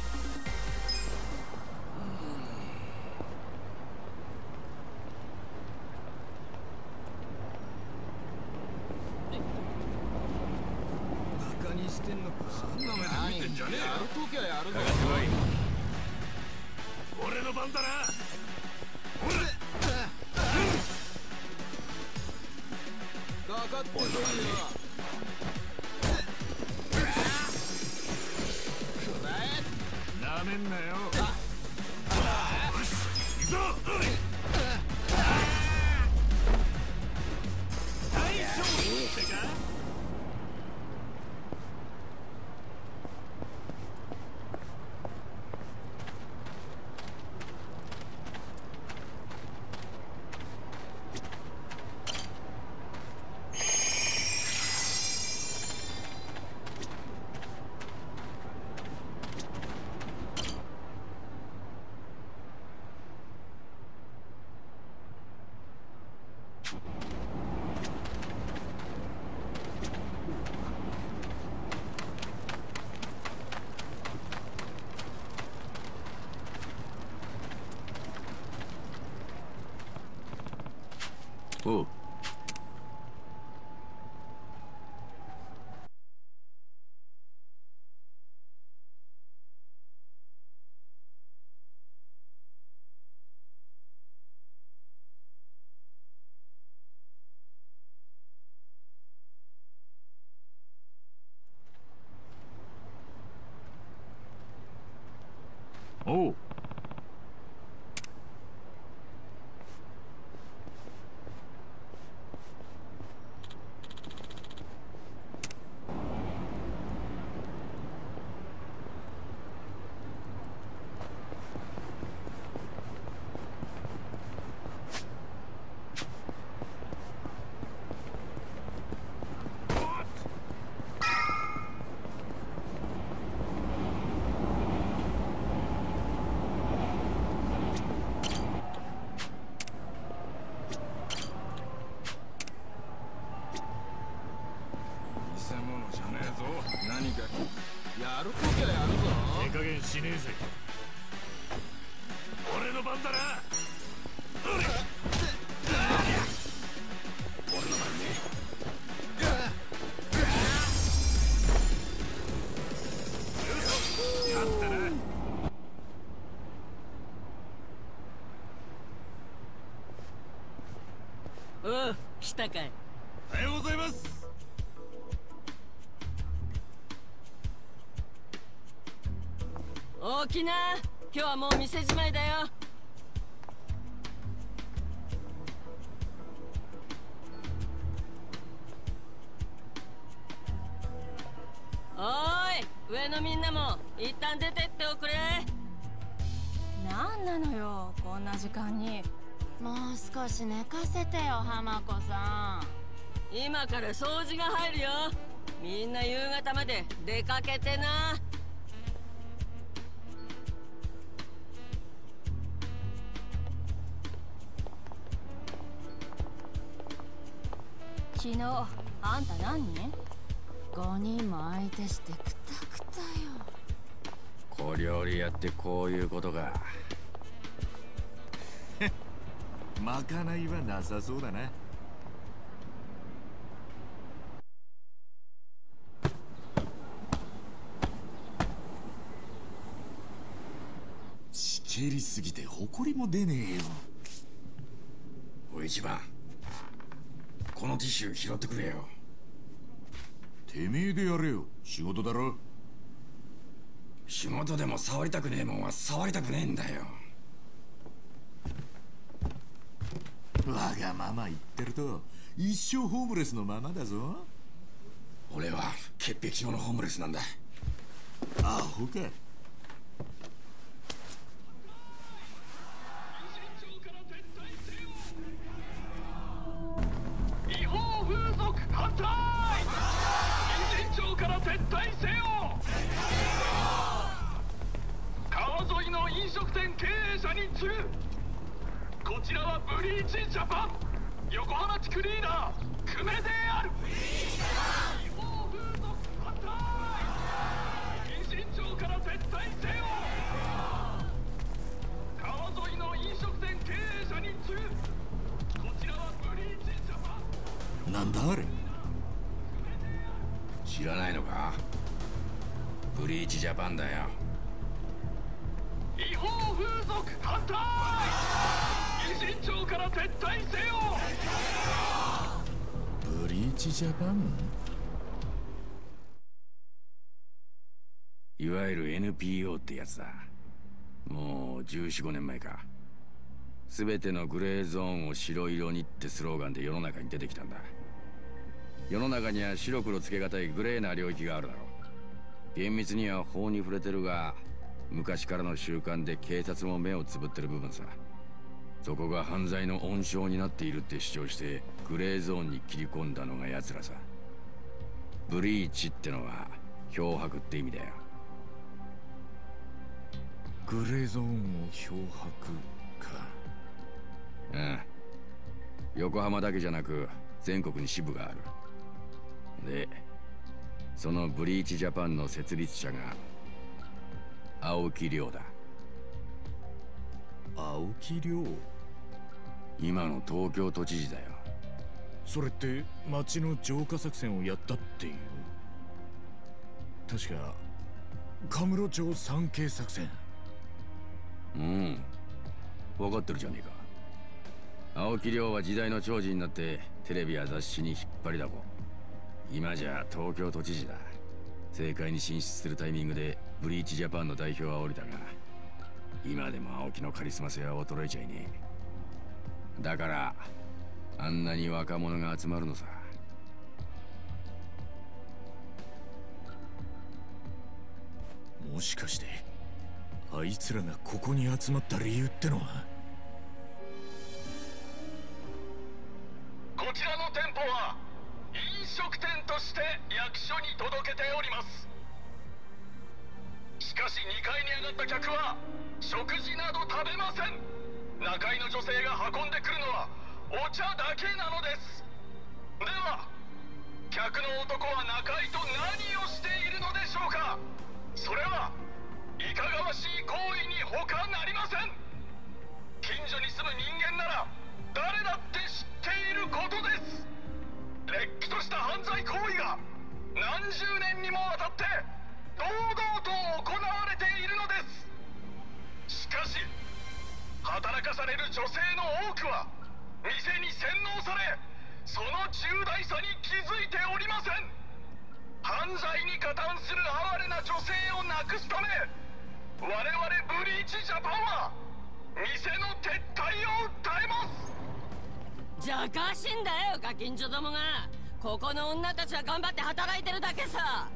Speaker 6: バカにしてんのか。そんな目で見てんじゃねえよ。やるときはやるぞ。
Speaker 1: かかってこい。
Speaker 3: 俺の番だな。
Speaker 6: かかってこいよ。
Speaker 3: なめんなよ。よし行くぞ。大丈夫ってか。
Speaker 1: おう。
Speaker 2: おう。
Speaker 6: 何かやるときはやるぞ。
Speaker 2: 手加減しねえぜ。俺の番だな。
Speaker 6: 俺の番ね。
Speaker 2: 勝ったな。
Speaker 7: おう、来たかい。
Speaker 2: おはようございます。
Speaker 7: 大きな、今日はもう店じまいだよ。おーい、上のみんなも一旦出てっておくれ。
Speaker 8: なんなのよ、こんな時間に。
Speaker 9: もう少し寝かせてよ、浜子さん。
Speaker 7: 今から掃除が入るよ。みんな夕方まで出かけてな。
Speaker 8: 昨日あんた何人
Speaker 9: ？5人も相手してくたくたよ。
Speaker 1: 小料理やってこういうことか。
Speaker 2: まかないはなさそうだな。しけりすぎて埃も出ねえよ。
Speaker 1: おい一番、このティッシュ拾ってくれよ。
Speaker 2: てめえでやれよ、仕事だろ。
Speaker 1: 仕事でも触りたくねえもんは触りたくねえんだよ。
Speaker 2: わがまま言ってると一生ホームレスのままだぞ。
Speaker 1: 俺は潔癖用のホームレスなんだ。
Speaker 2: アホか。
Speaker 3: 違法風俗反対。近親町から撤退せよ。川沿いの飲食店経営者に次ぐ。こちらはブリーチジャパン横浜地区リーダー久米である。違法風俗反対。近親町から撤退せよ。川沿いの飲食店経営者に次ぐ。こちらはブリーチジャパン。
Speaker 2: なんだあれ。
Speaker 1: 知らないのか？ブリーチジャパンだよ。
Speaker 3: 違法風俗反対。近親町から撤退せよ。
Speaker 2: ブリーチジャパン？
Speaker 1: いわゆる NPO ってやつだ。もう14、15年前か。全てのグレーゾーンを白色にってスローガンで世の中に出てきたんだ。世の中には白黒つけがたいグレーな領域があるだろう。厳密には法に触れてるが、昔からの習慣で警察も目をつぶってる部分さ。そこが犯罪の温床になっているって主張してグレーゾーンに切り込んだのが奴らさ。ブリーチってのは漂白って意味だよ。
Speaker 2: グレーゾーンを漂白か。
Speaker 1: うん。横浜だけじゃなく全国に支部がある。で、そのブリーチジャパンの設立者が青木亮だ。
Speaker 2: 青木亮？
Speaker 1: 今の東京都知事だよ。
Speaker 2: それって町の浄化作戦をやったっていう？確かカムロ町三景作戦。
Speaker 1: うん、分かってるじゃねえか。青木亮は時代の寵児になってテレビや雑誌に引っ張りだこ。今じゃ東京都知事だ。政界に進出するタイミングでブリーチジャパンの代表は降りたが、今でも青木のカリスマ性は衰えちゃいねえ。だからあんなに若者が集まるのさ。
Speaker 2: もしかしてあいつらがここに集まった理由ってのは？
Speaker 10: こちらの店舗は飲食店として役所に届けております。しかし2階に上がった客は食事など食べません。中居の女性が運んでくるのはお茶だけなのです。では客の男は中居と何をしているのでしょうか。それはいかがわしい行為に他なりません。近所に住む人間なら誰だって知っていることです。れっきとした犯罪行為が何十年にもわたって堂々と行われているのです。しかし働かされる女性の多くは店に洗脳され、その重大さに気づいておりません。犯罪に加担する哀れな女性をなくすため、我々ブリーチジャパンは店の撤退を訴えます。
Speaker 7: じゃかしいんだよガキンチョどもが。ここの女たちは頑張って働いてるだけさ。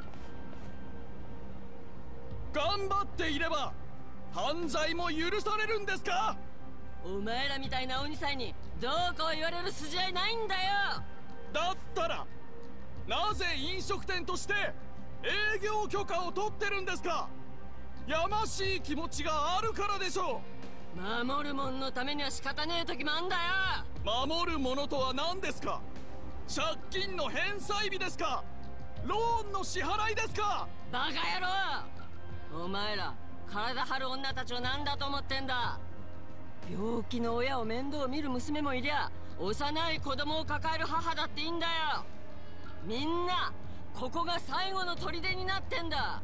Speaker 10: 頑張っていれば犯罪も許されるんですか？
Speaker 7: お前らみたいな鬼さんにどうこう言われる筋合いないんだよ。
Speaker 10: だったらなぜ飲食店として営業許可を取ってるんですか？やましい気持ちがあるからでしょ
Speaker 7: う。守るもんのためには仕方ねえ時もあんだ
Speaker 10: よ。守るものとは何ですか？借金の返済日ですか？ローンの支払いですか？
Speaker 7: バカ野郎。お前ら体張る女たちを何だと思ってんだ。病気の親を面倒見る娘もいりゃ、幼い子供を抱える母だっていいんだよ。みんなここが最後の砦になってんだ。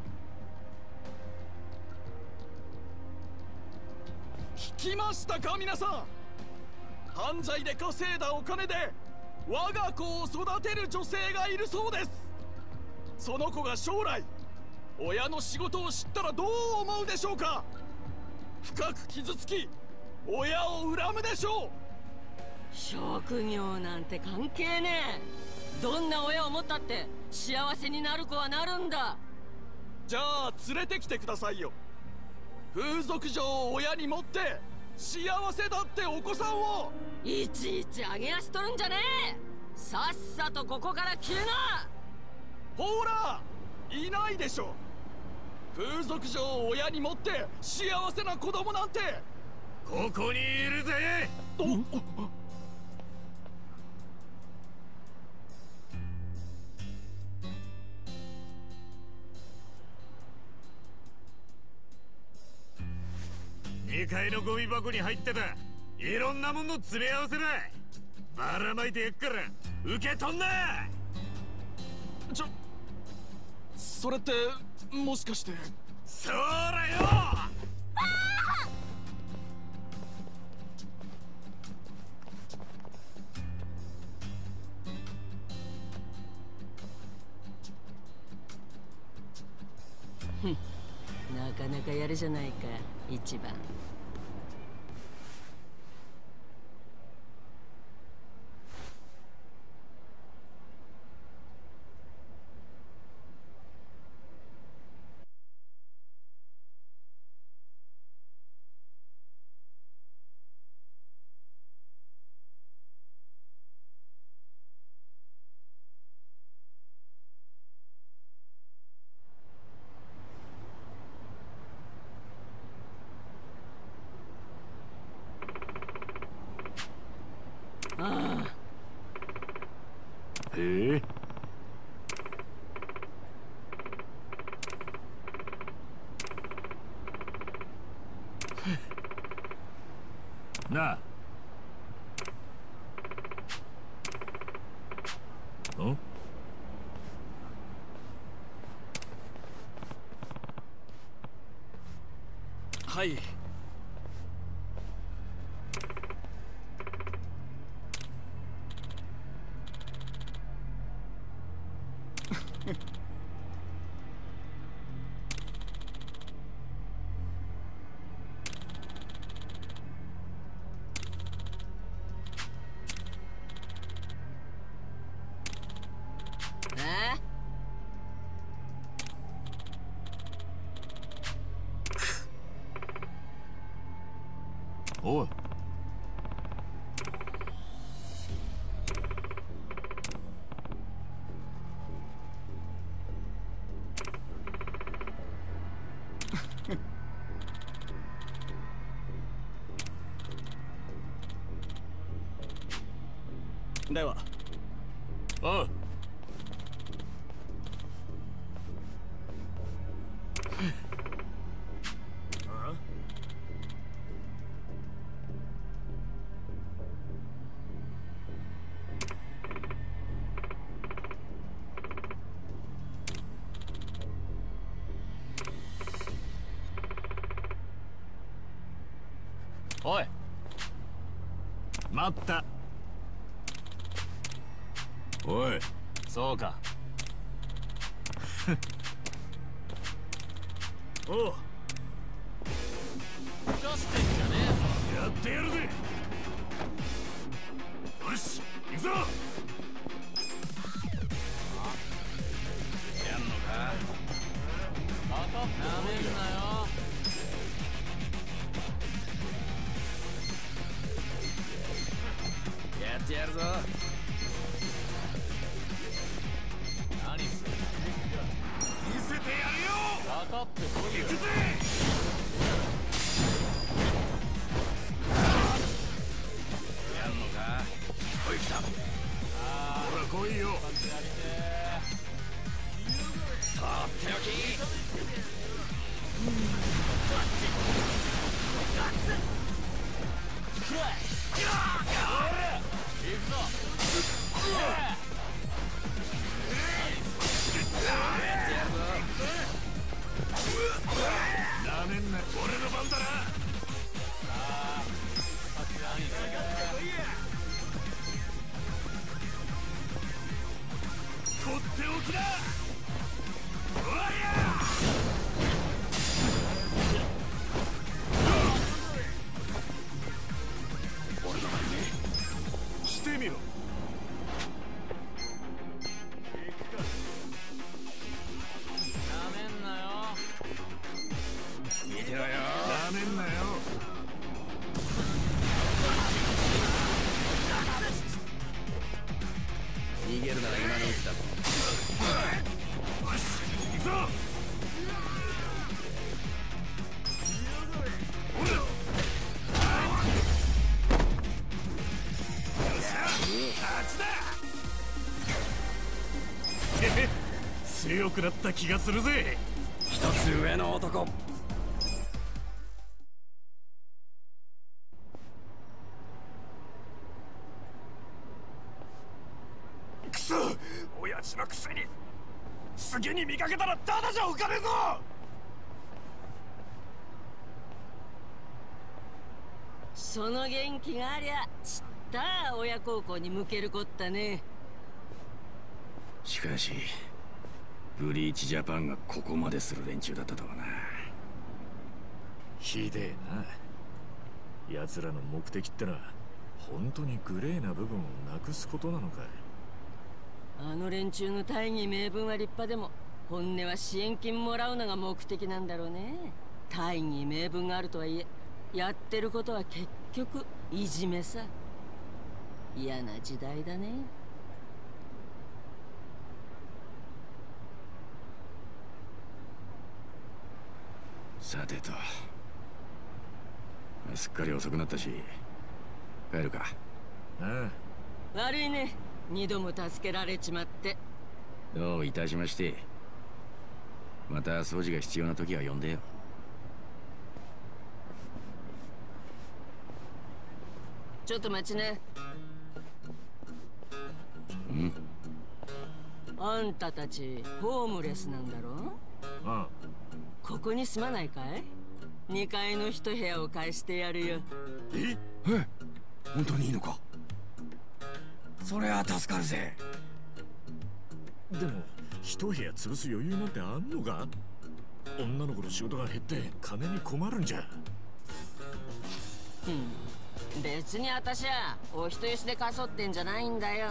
Speaker 10: 聞きましたか皆さん。犯罪で稼いだお金で我が子を育てる女性がいるそうです。その子が将来親の仕事を知ったらどう思うでしょうか？深く傷つき親を恨むでしょう。
Speaker 7: 職業なんて関係ねえ。どんな親を持ったって幸せになる子はなるんだ。
Speaker 10: じゃあ連れてきてくださいよ。風俗嬢を親に持って幸せだってお子さんを。
Speaker 7: いちいち上げ足取るんじゃねえ。さっさとここから消えな。
Speaker 10: ほらいないでしょ。風俗嬢を親に持って幸せな子供なんて
Speaker 2: ここにいるぜ。2階のゴミ箱に入ってたいろんなもの詰め合わせだ。ばらまいてやっから受け取んな。
Speaker 10: それってもしかして。
Speaker 2: そらよ。
Speaker 7: なかなかやるじゃないか一番。
Speaker 2: なあん？
Speaker 11: はい。
Speaker 2: おい。
Speaker 11: では。
Speaker 2: おう。
Speaker 11: おい。
Speaker 2: 待った。おい。
Speaker 11: そうか。
Speaker 2: おう。
Speaker 11: 出してんじゃねえぞ。
Speaker 2: やってやるぜ。よし、行くぞ。
Speaker 11: やんのか。なめんなよ。
Speaker 1: やってやるぞ。
Speaker 11: 何する？
Speaker 3: 見せてやるよ。
Speaker 11: 分かってこいよ。
Speaker 3: 行くぜ。
Speaker 11: やんのか。
Speaker 3: おい、来た。
Speaker 2: ほら来いよ。
Speaker 3: さあ手置き。
Speaker 2: なめんな。
Speaker 3: 俺の番だな。とっておきだ。おりゃ。俺の番ね。
Speaker 2: してみろ。
Speaker 11: なめんなよ。
Speaker 3: 見てろよ。
Speaker 2: なめんなよ。
Speaker 1: 逃げるなら今のうちだぞ。
Speaker 3: よし、行くぞ。
Speaker 2: 強くなった気がするぜ。
Speaker 1: 一つ上の男。
Speaker 3: くそ、親父のくせに次に見かけたらただじゃ浮かねえぞ。
Speaker 7: その元気がありゃちった親孝行に向けるこったね。
Speaker 1: しかしブリーチジャパンがここまでする連中だったとはな。
Speaker 2: ひでえな。奴らの目的ってのは本当にグレーな部分をなくすことなのかい。
Speaker 7: あの連中の大義名分は立派でも本音は支援金もらうのが目的なんだろうね。大義名分があるとはいえやってることは結局いじめさ。嫌な時代だね。
Speaker 1: さてと、すっかり遅くなったし帰るか。
Speaker 2: あ
Speaker 7: あ、悪いね、二度も助けられちまって。
Speaker 1: どういたしまして。また掃除が必要な時は呼んでよ。
Speaker 7: ちょっと待ちね。
Speaker 1: うん。
Speaker 7: あんたたちホームレスなんだろ？
Speaker 2: ああ。
Speaker 7: ここに住まないかい？2階の一部屋を貸してやるよ。
Speaker 1: え、本当にいいのか？それは助かるぜ。
Speaker 2: でも一部屋潰す余裕なんてあんのか？女の子の仕事が減って金に困るんじゃ。
Speaker 7: 別に私はお人よしでかそってんじゃないんだよ。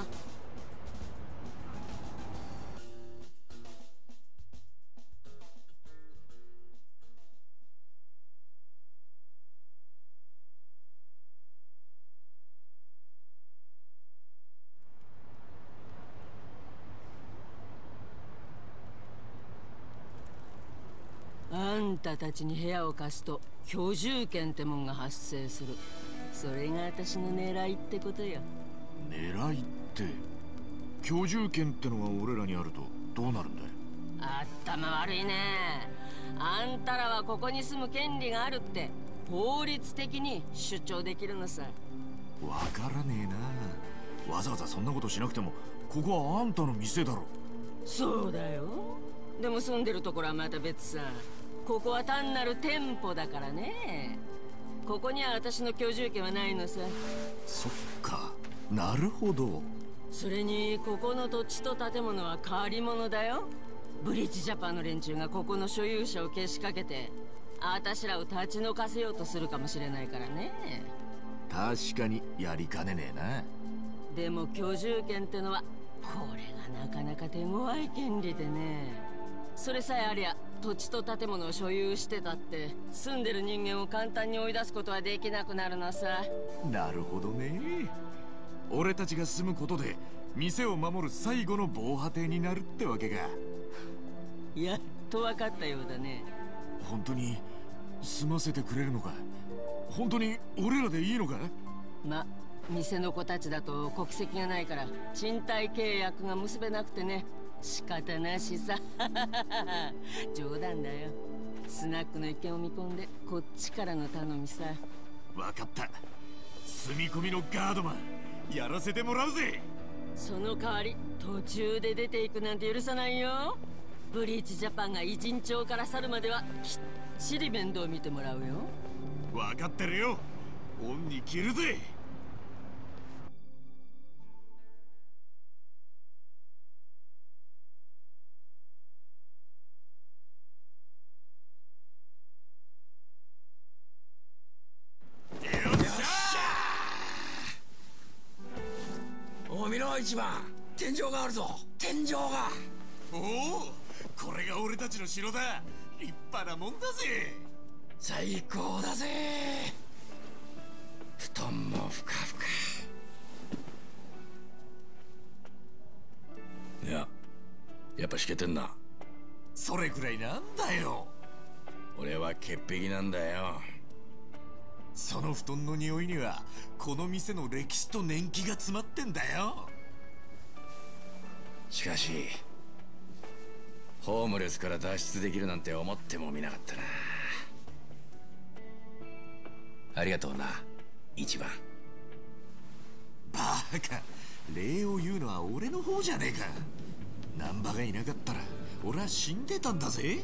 Speaker 7: あんたたちに部屋を貸すと居住権ってもんが発生する。それが私の狙いってことよ。
Speaker 2: 狙いって？居住権ってのが俺らにあるとどうなるんだよ。
Speaker 7: 頭悪いね。あんたらはここに住む権利があるって法律的に主張できるのさ。
Speaker 2: わからねえな。わざわざそんなことしなくてもここはあんたの店だろ。
Speaker 7: そうだよ。でも住んでるところはまた別さ。ここは単なる店舗だからね。ここには私の居住権はないのさ。
Speaker 2: そっか、なるほど。
Speaker 7: それにここの土地と建物は借り物だよ。ブリッジジャパンの連中がここの所有者をけしかけて私らを立ち退かせようとするかもしれないからね。
Speaker 2: 確かにやりかねねえな。
Speaker 7: でも居住権ってのはこれがなかなか手強い権利でね。それさえありゃ土地と建物を所有してたって住んでる人間を簡単に追い出すことはできなくなるのさ。
Speaker 2: なるほどね。俺たちが住むことで店を守る最後の防波堤になるってわけか。
Speaker 7: やっと分かったようだね。
Speaker 2: 本当に住ませてくれるのか？本当に俺らでいいのか？
Speaker 7: ま、店の子たちだと国籍がないから賃貸契約が結べなくてね、仕方なしさ。冗談だよ。スナックの一件を見込んでこっちからの頼みさ。
Speaker 2: 分かった。住み込みのガードマンやらせてもらうぜ。
Speaker 7: その代わり途中で出ていくなんて許さないよ。ブリーチジャパンが偉人町から去るまではきっちり面倒見てもらうよ。
Speaker 2: 分かってるよ。恩に着るぜ。
Speaker 1: 一番天井があるぞ。天井が。
Speaker 2: おお、これが俺たちの城だ。立派なもんだぜ。
Speaker 1: 最高だぜ。布団もふかふか。いや、やっぱしけてんな。
Speaker 2: それくらいなんだよ。
Speaker 1: 俺は潔癖なんだよ。
Speaker 2: その布団の匂いにはこの店の歴史と年季が詰まってんだよ。
Speaker 1: しかしホームレスから脱出できるなんて思ってもみなかったな。ありがとうな、一番。
Speaker 2: バカ、礼を言うのは俺の方じゃねえか。難波がいなかったら俺は死んでたんだぜ。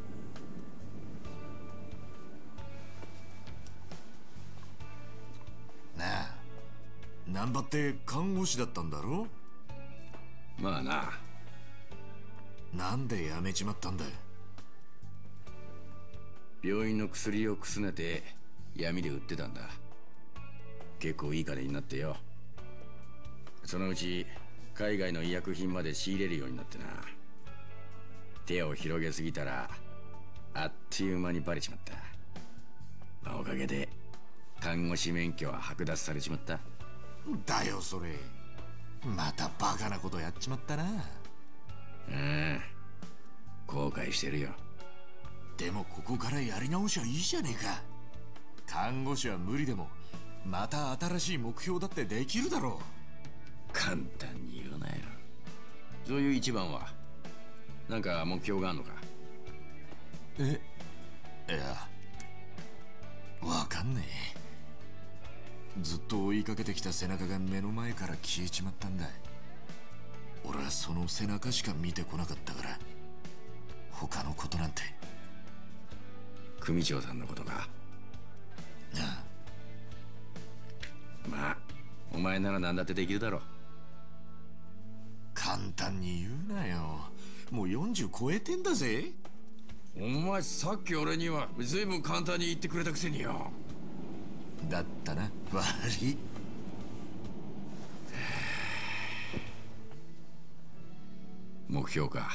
Speaker 2: なあ、難波って看護師だったんだろ？
Speaker 1: まあな。
Speaker 2: なんで辞めちまったんだ？
Speaker 1: 病院の薬をくすねて闇で売ってたんだ。結構いい金になってよ。そのうち海外の医薬品まで仕入れるようになってな。手を広げすぎたらあっという間にバレちまった。まあ、おかげで看護師免許は剥奪されちまった。
Speaker 2: だよそれ。またバカなことやっちまったな。
Speaker 1: 後悔してるよ。
Speaker 2: でもここからやり直しはいいじゃねえか。看護師は無理でもまた新しい目標だってできるだろう。
Speaker 1: 簡単に言うなよ。そういう一番はなんか目標があるのか？
Speaker 2: いや、わかんねえ。ずっと追いかけてきた背中が目の前から消えちまったんだ。
Speaker 6: 俺はその背中しか見てこなかったから、他のことなんて。
Speaker 1: 組長さんのことか。
Speaker 6: あ
Speaker 1: あ、まあお前なら何だってできるだろう。
Speaker 6: 簡単に言うなよ。もう40超えてんだぜ。
Speaker 1: お前さっき俺には随分簡単に言ってくれたくせによ。
Speaker 6: だったな、悪い。
Speaker 1: 目標か。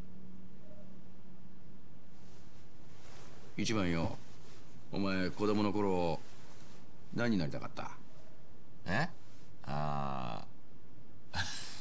Speaker 1: 一番よ、お前子供の頃何になりたかった？
Speaker 6: え？ああ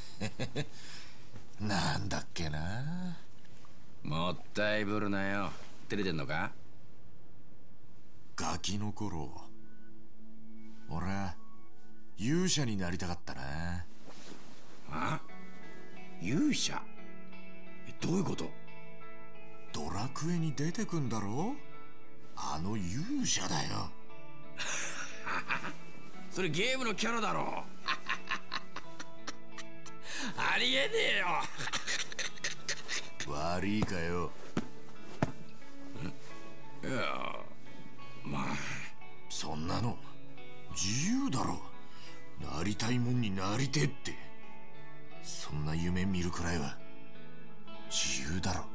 Speaker 6: なんだっけな。
Speaker 1: もったいぶるなよ。照れてんのか？
Speaker 6: ガキの頃俺は勇者になりたかったな。
Speaker 1: あ？勇者？どういうこと？
Speaker 6: ドラクエに出てくんだろ、あの勇者だよ。
Speaker 1: それゲームのキャラだろ。ありえねえよ。
Speaker 6: 悪いかよ。
Speaker 1: いや、まあ
Speaker 6: そんなの自由だろ。なりたいもんになりてえって、そんな夢見るくらいは自由だろ。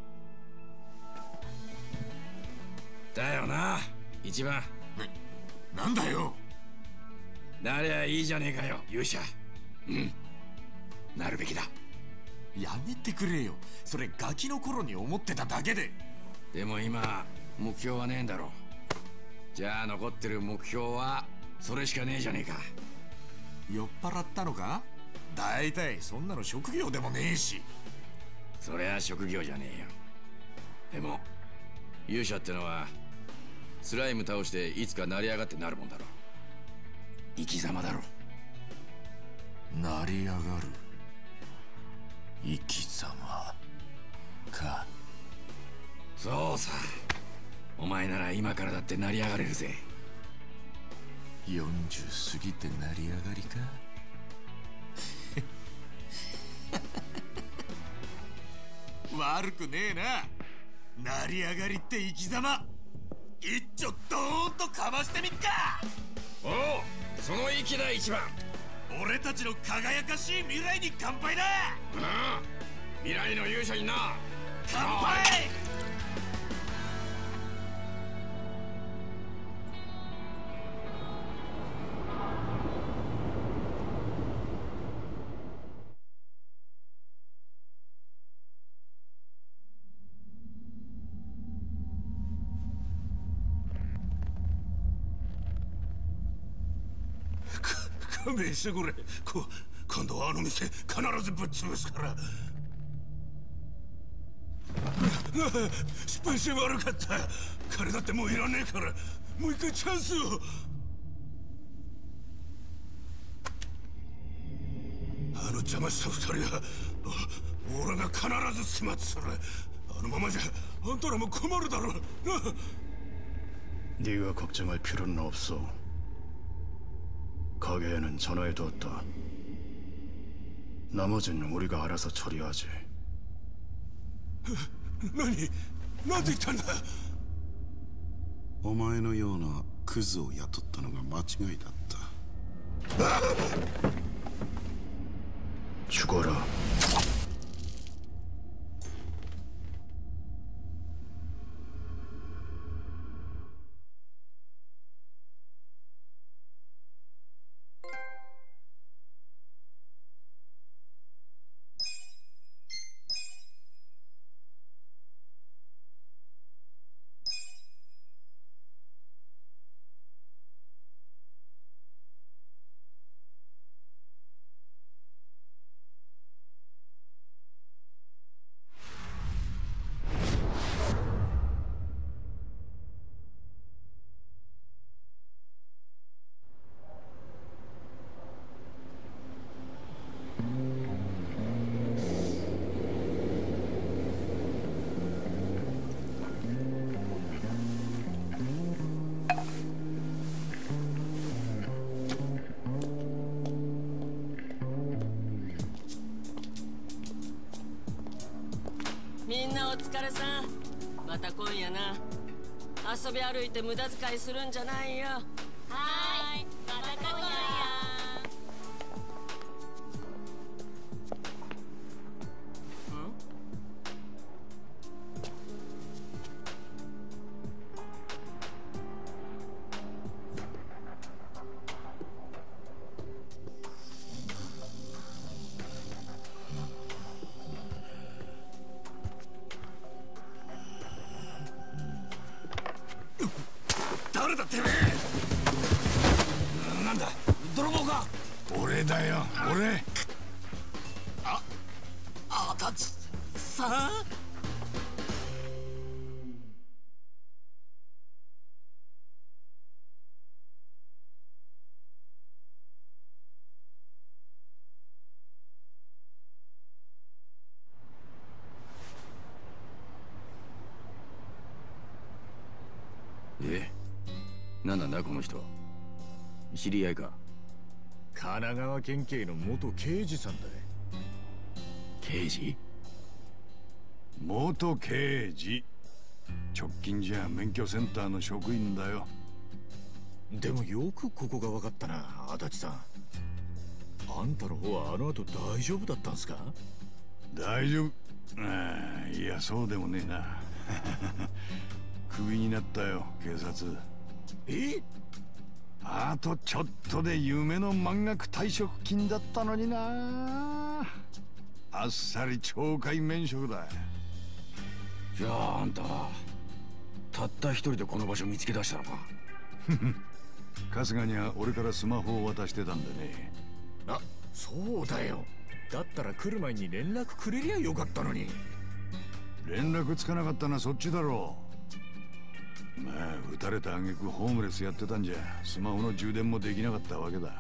Speaker 1: だよな、一番。
Speaker 6: なんだよ。
Speaker 1: なりゃいいじゃねえかよ、勇者。うん、なるべきだ。
Speaker 6: やめてくれよ、それガキの頃に思ってただけで。
Speaker 1: でも今目標はねえんだろ。じゃあ残ってる目標はそれしかねえじゃねえか。
Speaker 6: 酔っ払ったのか？大体そんなの職業でもねえし。
Speaker 1: そりゃ職業じゃねえよ。でも勇者ってのはスライム倒していつか成り上がってなるもんだろ。生き様だろ。
Speaker 6: 成り上がる生き様か。
Speaker 1: そうさ、お前なら今からだって成り上がれるぜ。
Speaker 6: 40過ぎて成り上がりか。悪くねえな、成り上がりって生き様。一丁ドーンとかましてみっか。
Speaker 1: おお、その息だ一番。
Speaker 6: 俺たちの輝かしい未来に乾杯だ。
Speaker 1: うん、未来の勇者にな。
Speaker 6: 乾杯。
Speaker 3: 勘弁してくれ。今度はあの店必ずぶっ潰すから。失敗して悪かった。金だってもういらねえから、もう一回チャンスを。あの邪魔した二人は俺が必ず始末する。あのままじゃあんたらも困るだろう。
Speaker 12: 네가 걱정할 필요는 없어. 가게에는 전화해두었다. 나머지는 우리가 알아서 처리하지.
Speaker 3: なんて言ったんだ。
Speaker 13: お前のようなクズを雇ったのが間違いだった。
Speaker 12: 죽어라.
Speaker 7: お疲れさん。また今夜な。遊び歩いて無駄遣いするんじゃないよ。
Speaker 9: はーい、また今夜。
Speaker 3: 誰だてめえ。なんだ泥棒か。俺だよ俺。あたちさん。
Speaker 1: 何なんだこの人。知り合いか。
Speaker 2: 神奈川県警の元刑事さんだ。
Speaker 1: 刑事？
Speaker 3: 元刑事。直近じゃ免許センターの職員だよ。
Speaker 2: でもよくここが分かったな、足立さん。あんたの方はあの後大丈夫だったんすか？
Speaker 3: 大丈夫。いやそうでもねえな。クビになったよ警察。あとちょっとで夢の満額退職金だったのにな。あっさり懲戒免職だ。
Speaker 1: じゃああんたたった一人でこの場所見つけ出したのか？
Speaker 3: 春日には俺からスマホを渡してたんでね。
Speaker 2: そうだよ。だったら来る前に連絡くれりゃよかったのに。
Speaker 3: 連絡つかなかったのはそっちだろう。まあ撃たれた挙句ホームレスやってたんじゃスマホの充電もできなかったわけだ。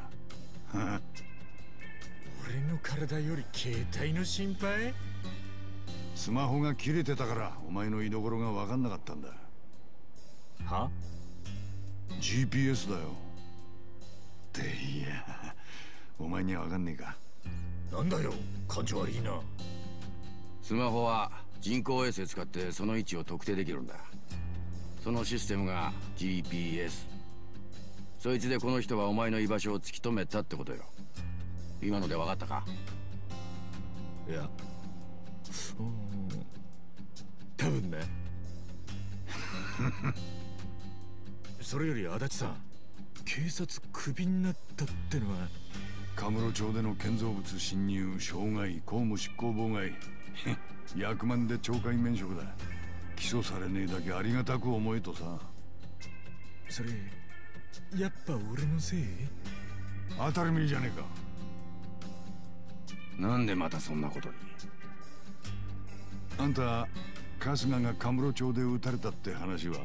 Speaker 2: 俺の体より携帯の心配？
Speaker 3: スマホが切れてたからお前の居所が分かんなかったんだ。
Speaker 2: は？
Speaker 3: GPS だよ。っていやお前には分かんねえか。
Speaker 2: なんだよ感情悪いな。
Speaker 1: スマホは人工衛星使ってその位置を特定できるんだ。そのシステムが GPS。 そいつでこの人はお前の居場所を突き止めたってことよ。今ので分かったか？
Speaker 2: いや多分ね。それより足立さん、警察クビになったってのは？
Speaker 3: カムロ町での建造物侵入、傷害、公務執行妨害。役満で懲戒免職だ。起訴されねえだけありがたく思えとさ。
Speaker 2: それやっぱ俺のせい？
Speaker 3: 当たり前じゃねえか。
Speaker 1: なんでまたそんなことに？
Speaker 3: あんた春日がカムロ町で撃たれたって話は？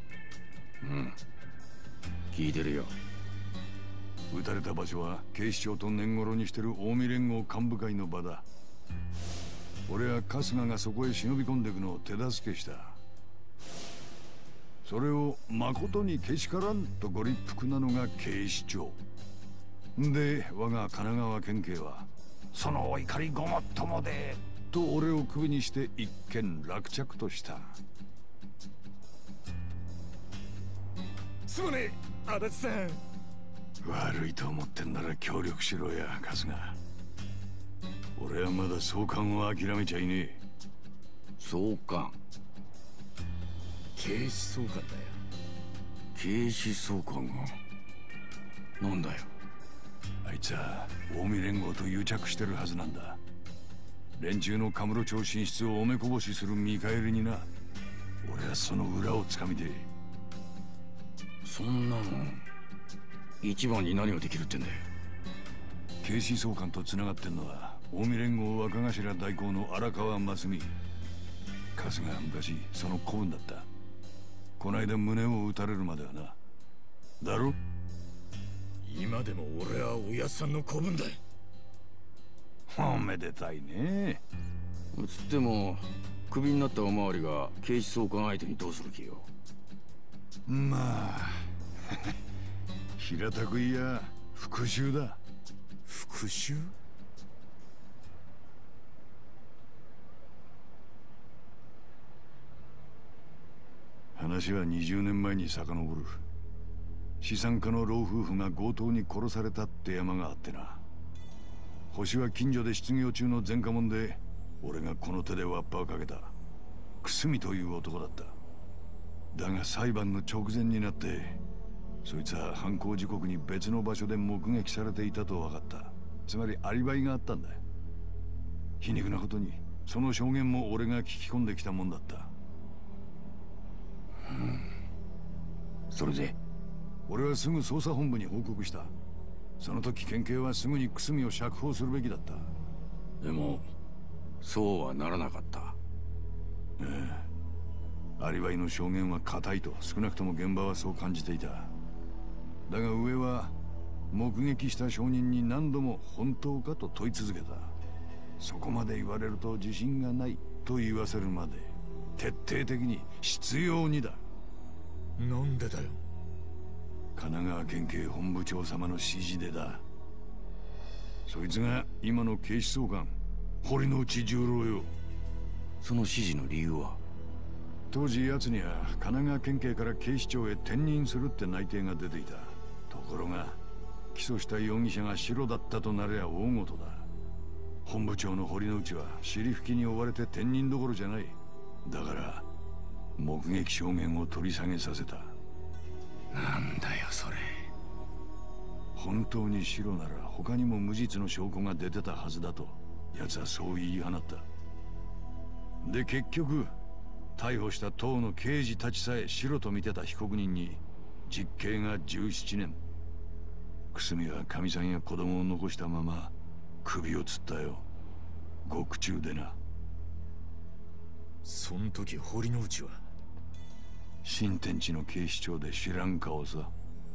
Speaker 1: 聞いてるよ。
Speaker 3: 撃たれた場所は警視庁と年頃にしてる近江連合幹部会の場だ。俺は春日がそこへ忍び込んでいくのを手助けした。それを誠にけしからんとご立腹なのが警視庁で、我が神奈川県警はそのお怒りごもっともでと俺をクビにして一件落着とした。
Speaker 2: すまねえ足立さん。
Speaker 3: 悪いと思ってんなら協力しろや春日。俺はまだ総監を諦めちゃいねえ。
Speaker 1: 総監？
Speaker 2: 警視総監だよ。
Speaker 1: 警視総監が？なんだよ。
Speaker 3: あいつは近江連合と癒着してるはずなんだ。連中のカムロ町進出をおめこぼしする見返りにな。俺はその裏をつかみて。
Speaker 1: そんなの一番に何をできるってんだよ。
Speaker 3: 警視総監と繋がってんのは近江連合若頭代行の荒川真澄。春日は昔その子分だった。こないだ胸を撃たれるまではな。だろ？
Speaker 2: 今でも俺はおやっさんの子分だ。
Speaker 3: おめでたいね。
Speaker 1: つってもクビになったおまわりが警視総監相手にどうする気よ。
Speaker 3: まあ平たく言や復讐だ。
Speaker 2: 復讐？
Speaker 14: 話は20年前に遡る。資産家の老夫婦が強盗に殺されたって山があってな。星は近所で失業中の前科者で、俺がこの手でワッパーかけた久住という男だった。だが裁判の直前になってそいつは犯行時刻に別の場所で目撃されていたと分かった。つまりアリバイがあったんだ。皮肉なことにその証言も俺が聞き込んできたもんだった。それで俺はすぐ捜査本部に報告した。その時県警はすぐに久住を釈放するべきだった。
Speaker 1: でもそうはならなかった。
Speaker 14: アリバイの証言は固いと少なくとも現場はそう感じていた。だが上は目撃した証人に何度も本当かと問い続けた。そこまで言われると自信がないと言わせるまで徹底的に執拗にだ。
Speaker 2: なんでだよ。
Speaker 14: 神奈川県警本部長様の指示でだ。そいつが今の警視総監堀之内十郎よ。
Speaker 1: その指示の理由は？
Speaker 14: 当時奴には神奈川県警から警視庁へ転任するって内定が出ていた。ところが起訴した容疑者がシロだったとなりゃ大事だ。本部長の堀之内は尻拭きに追われて転任どころじゃない。だから目撃証言を取り下げさせた。
Speaker 1: なんだよそれ。
Speaker 14: 本当にシロなら他にも無実の証拠が出てたはずだと奴はそう言い放った。で結局逮捕した党の刑事たちさえシロと見てた被告人に実刑が17年。久住はかみさんや子供を残したまま首を吊ったよ。獄中でな。
Speaker 2: そん時堀之内は
Speaker 14: 新天地の警視庁で知らん顔さ。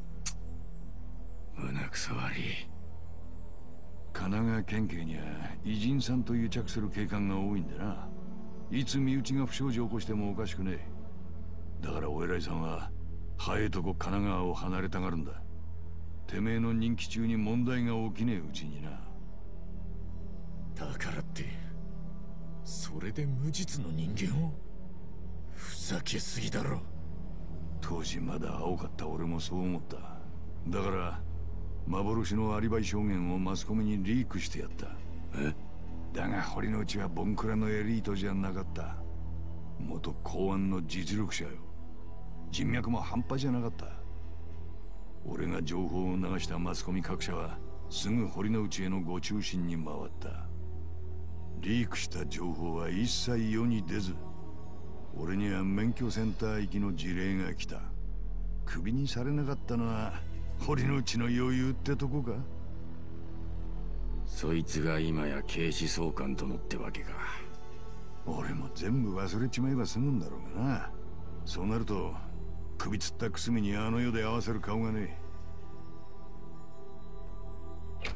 Speaker 1: 胸くそ悪い。
Speaker 14: 神奈川県警には偉人さんと癒着する警官が多いんでな。いつ身内が不祥事を起こしてもおかしくねえ。だからお偉いさんは早いとこ神奈川を離れたがるんだ。てめえの任期中に問題が起きねえうちにな。
Speaker 2: だからってそれで無実の人間を？ふざけすぎだろ。
Speaker 14: 当時まだ青かった俺もそう思った。だから幻のアリバイ証言をマスコミにリークしてやった。だが堀之内はボンクラのエリートじゃなかった。元公安の実力者よ。人脈も半端じゃなかった。俺が情報を流したマスコミ各社はすぐ堀之内へのご中心に回った。リークした情報は一切世に出ず、俺には免許センター行きの辞令が来た。クビにされなかったのは堀之内の余裕ってとこか。
Speaker 1: そいつが今や警視総監殿ってわけか。
Speaker 14: 俺も全部忘れちまえば済むんだろうがな。そうなると首つったくすみにあの世で合わせる顔がねえ。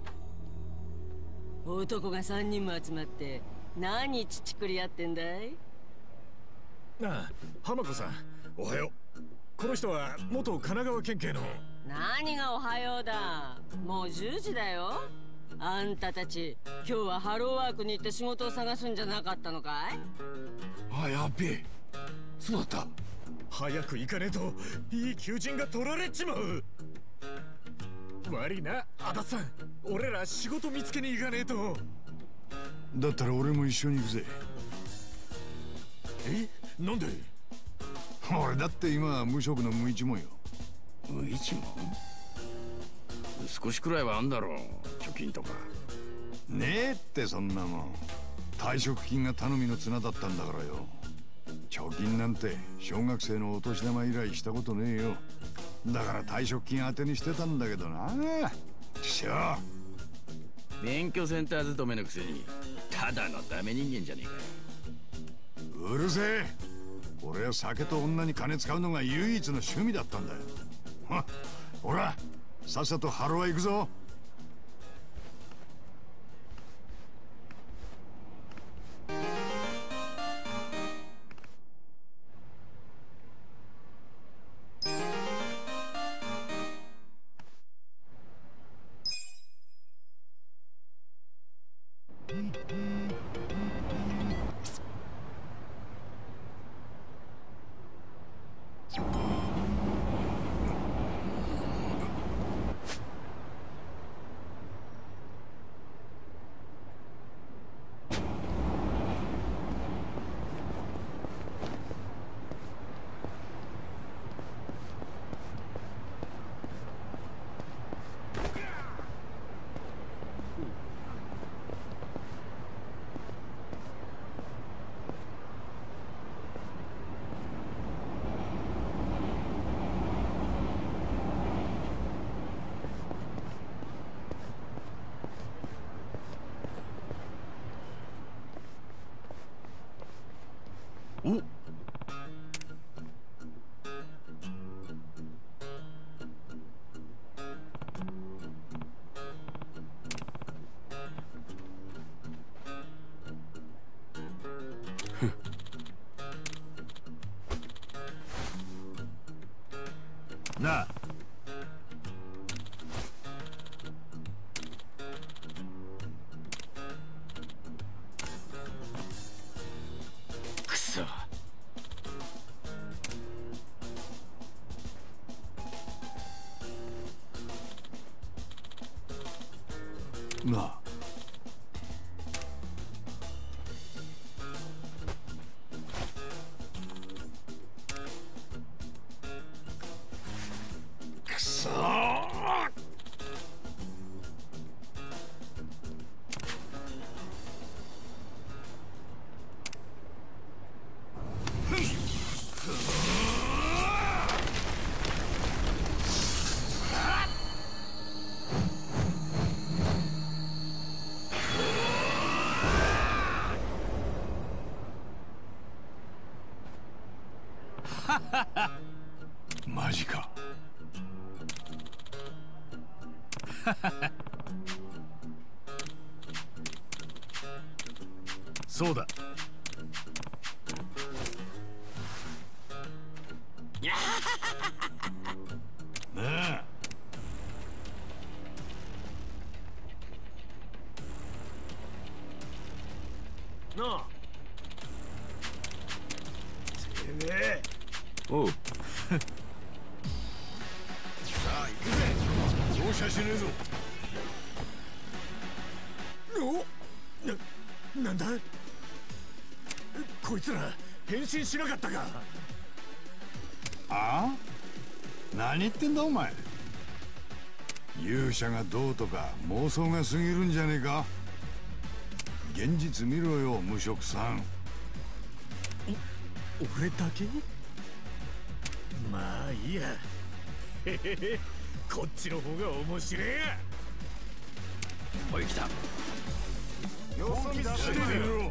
Speaker 7: 男が3人も集まって何乳くり合ってんだい？
Speaker 2: なあ、浜子さん、おはよう。この人は元神奈川県警の。
Speaker 7: 何がおはようだ。もう10時だよ。あんたたち今日はハローワークに行って仕事を探すんじゃなかったのかい？
Speaker 2: あ、やっべえ。そうだった。早く行かねえといい求人が取られちまう。悪いな、足立さん。俺ら仕事見つけに行かねえと。
Speaker 14: だったら俺も一緒に行くぜ。
Speaker 2: え？なんで？
Speaker 14: 俺だって今は無職の無一文よ。
Speaker 1: 無一文？少しくらいはあんだろう、貯金とか。
Speaker 14: ねえってそんなもん。退職金が頼みの綱だったんだからよ。貯金なんて小学生のお年玉以来したことねえよ。だから退職金当てにしてたんだけどな。しょ
Speaker 1: 免許センター勤めのくせにただのダメ人間じゃねえかよ。
Speaker 14: うるせえ。俺は酒と女に金使うのが唯一の趣味だったんだよ。ほらさっさとハロワ行くぞ。 なあ。
Speaker 3: くそー。
Speaker 14: マジか。
Speaker 2: そうだ。
Speaker 3: なあ。なあ。てめえ。
Speaker 1: おう。
Speaker 3: さあ行くぜ。容赦しねえぞ。
Speaker 2: なんだこいつら変身しなかったか。
Speaker 14: ああ、何言ってんだお前。勇者がどうとか妄想が過ぎるんじゃねえか。現実見ろよ無職さん。
Speaker 2: 俺だけ？まあいいや。へへへ、こっちの方が面白えや。
Speaker 1: おい来た。
Speaker 3: よそ見してみろ。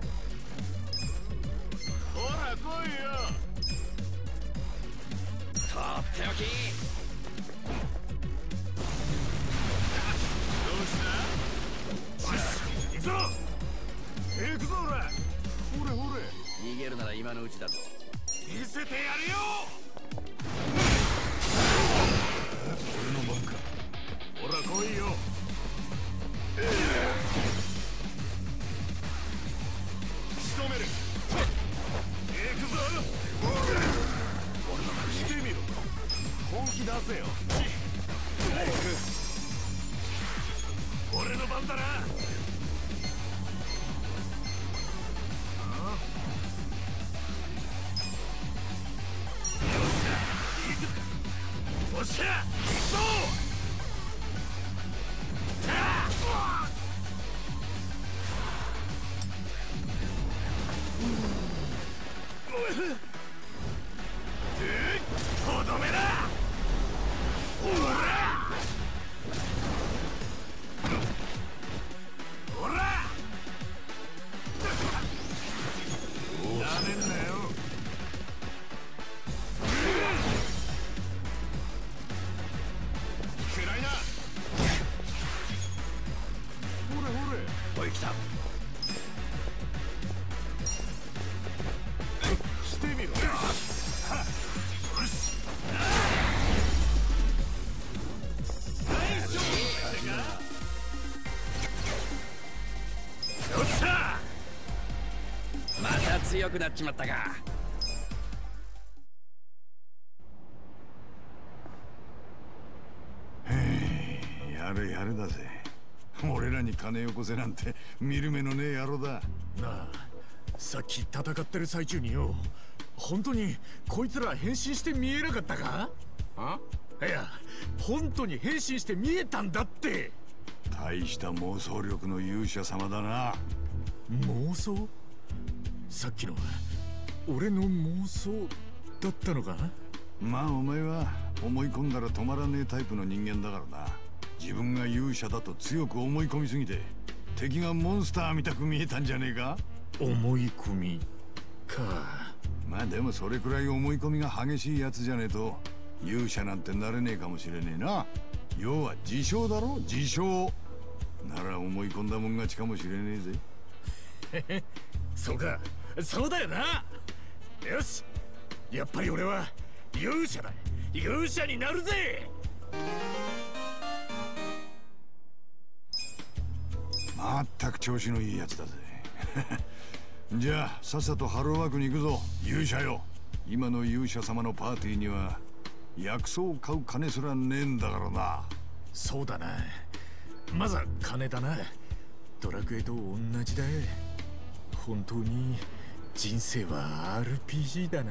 Speaker 10: ほら来いよ。とっておき。
Speaker 3: どうした？行くぞ。行くぞほら。ほれほれ。
Speaker 1: 逃げるなら今のうちだぞ。
Speaker 3: 見せてやるよ。
Speaker 14: 俺の番か。
Speaker 3: ほら来いよ。仕留める。行くぞ。してみろ。本気出せよ。俺の番だな。よっしゃ、行くぞ。とどめだ。ほらほら。やめんなよ。暗いな。ほれほれ。
Speaker 1: おい来た。
Speaker 3: してみろ。よし。よっしゃ。
Speaker 1: また強くなっちまったか。
Speaker 14: やるやるだぜ。俺らに金よこせなんて見る目のねえ野郎だ。
Speaker 2: なあ、さっき戦ってる最中によ、本当にこいつら変身して見えなかったか？あ？いや、本当に変身して見えたんだって。
Speaker 14: 大した妄想力の勇者様だな。
Speaker 2: 妄想？さっきのは俺の妄想だったのか？
Speaker 14: まあお前は思い込んだら止まらねえタイプの人間だからな。自分が勇者だと強く思い込みすぎて敵がモンスターみたく見えたんじゃねえか。
Speaker 2: 思い込みか。
Speaker 14: まあでもそれくらい思い込みが激しいやつじゃねえと勇者なんてなれねえかもしれねえな。要は自称だろ、自称。なら思い込んだもん勝ちかもしれね
Speaker 2: えぜ。そうか、そうだよな。よし、やっぱり俺は勇者だ。勇者になるぜ。
Speaker 14: まったく調子のいいやつだぜ。じゃあさっさとハローワークに行くぞ勇者よ。今の勇者様のパーティーには薬草を買う金すらねえんだからな。
Speaker 2: そうだな、まずは金だな。 ドラクエと同じだ。本当に人生は RPG だな。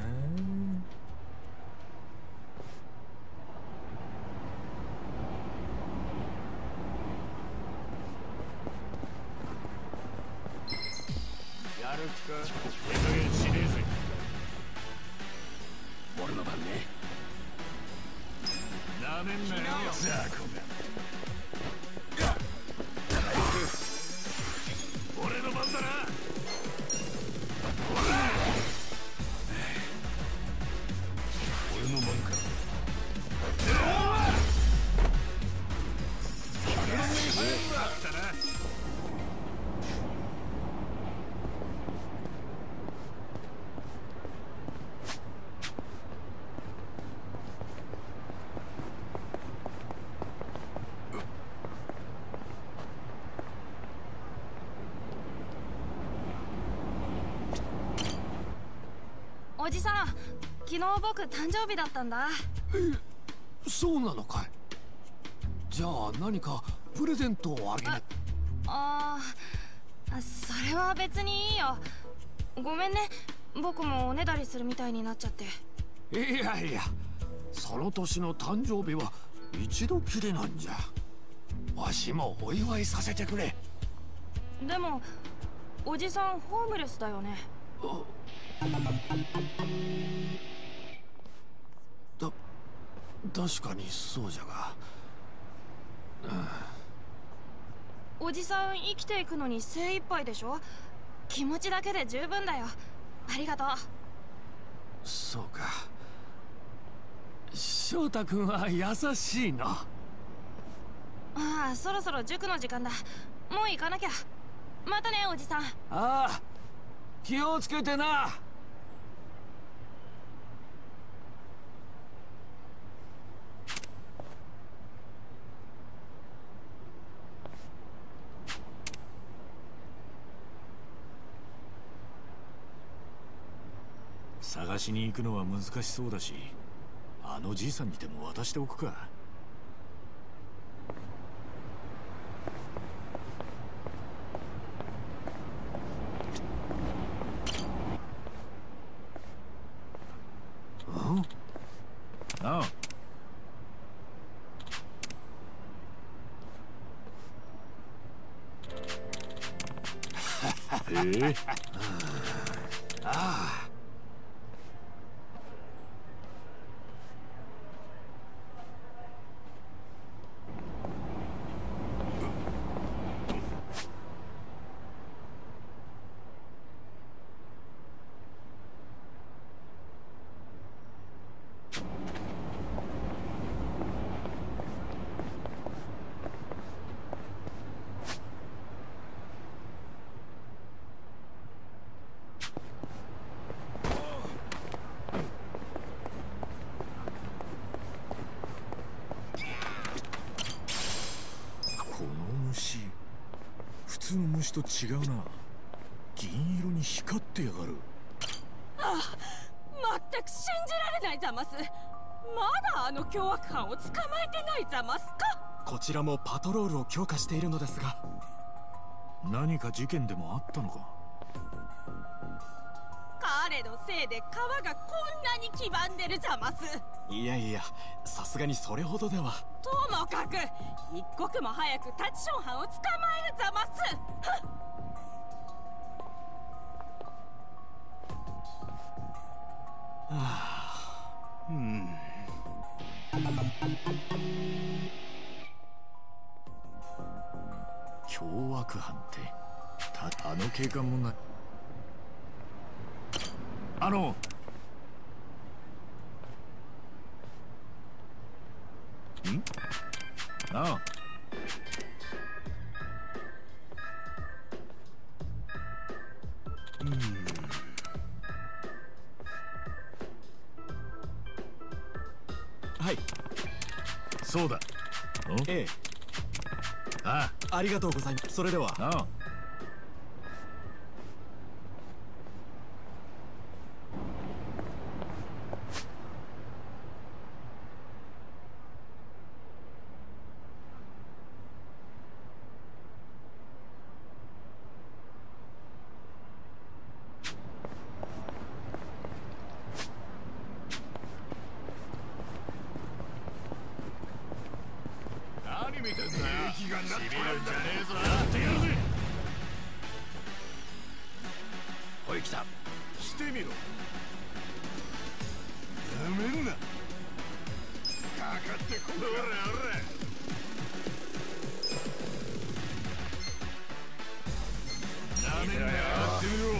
Speaker 11: やる気か。
Speaker 2: 手加減しねえぜ。
Speaker 11: 俺の番ね。
Speaker 2: なめんなよ雑魚が。俺の番だな。
Speaker 3: 俺の番か。
Speaker 15: おじさん、昨日僕誕生日だったんだ。
Speaker 11: そうなのかい。じゃあ何かプレゼントをあげな。
Speaker 15: それは別にいいよ。ごめんね、僕もおねだりするみたいになっちゃって。
Speaker 11: いやいや、その年の誕生日は一度きりなんじゃ。わしもお祝いさせてくれ。
Speaker 15: でもおじさんホームレスだよね。
Speaker 11: 確かにそうじゃが、
Speaker 15: おじさん生きていくのに精一杯でしょ。気持ちだけで十分だよ。ありがとう。
Speaker 11: そうか。翔太君は優しいな。
Speaker 15: そろそろ塾の時間だ。もう行かなきゃ。またね、おじさん。
Speaker 11: ああ、気をつけてな。
Speaker 2: 探しに行くのは難しそうだし、あのじいさんにでも渡しておくか。
Speaker 11: ああ。ああ。
Speaker 2: 普通の虫と違うな。銀色に光ってやがる。
Speaker 7: 全く信じられないざます。まだあの凶悪犯を捕まえてないざますか。
Speaker 2: こちらもパトロールを強化しているのですが、何か事件でもあったのか。
Speaker 7: 彼のせいで川がこんなに黄ばんでるざます。
Speaker 2: いやいや、さすがにそれほどでは。
Speaker 7: ともかく一刻も早くタチション犯を捕まえるざます。
Speaker 2: 凶悪犯ってあの警官もない。
Speaker 11: ああ。
Speaker 2: はい、そうだ。ええ。ありがとうございます。それでは。
Speaker 3: えぞ。やってやるぜ。
Speaker 6: おい来た。
Speaker 3: してみろ。やめんな。かかってこい。おらおら。なめんなよ。やってみろ。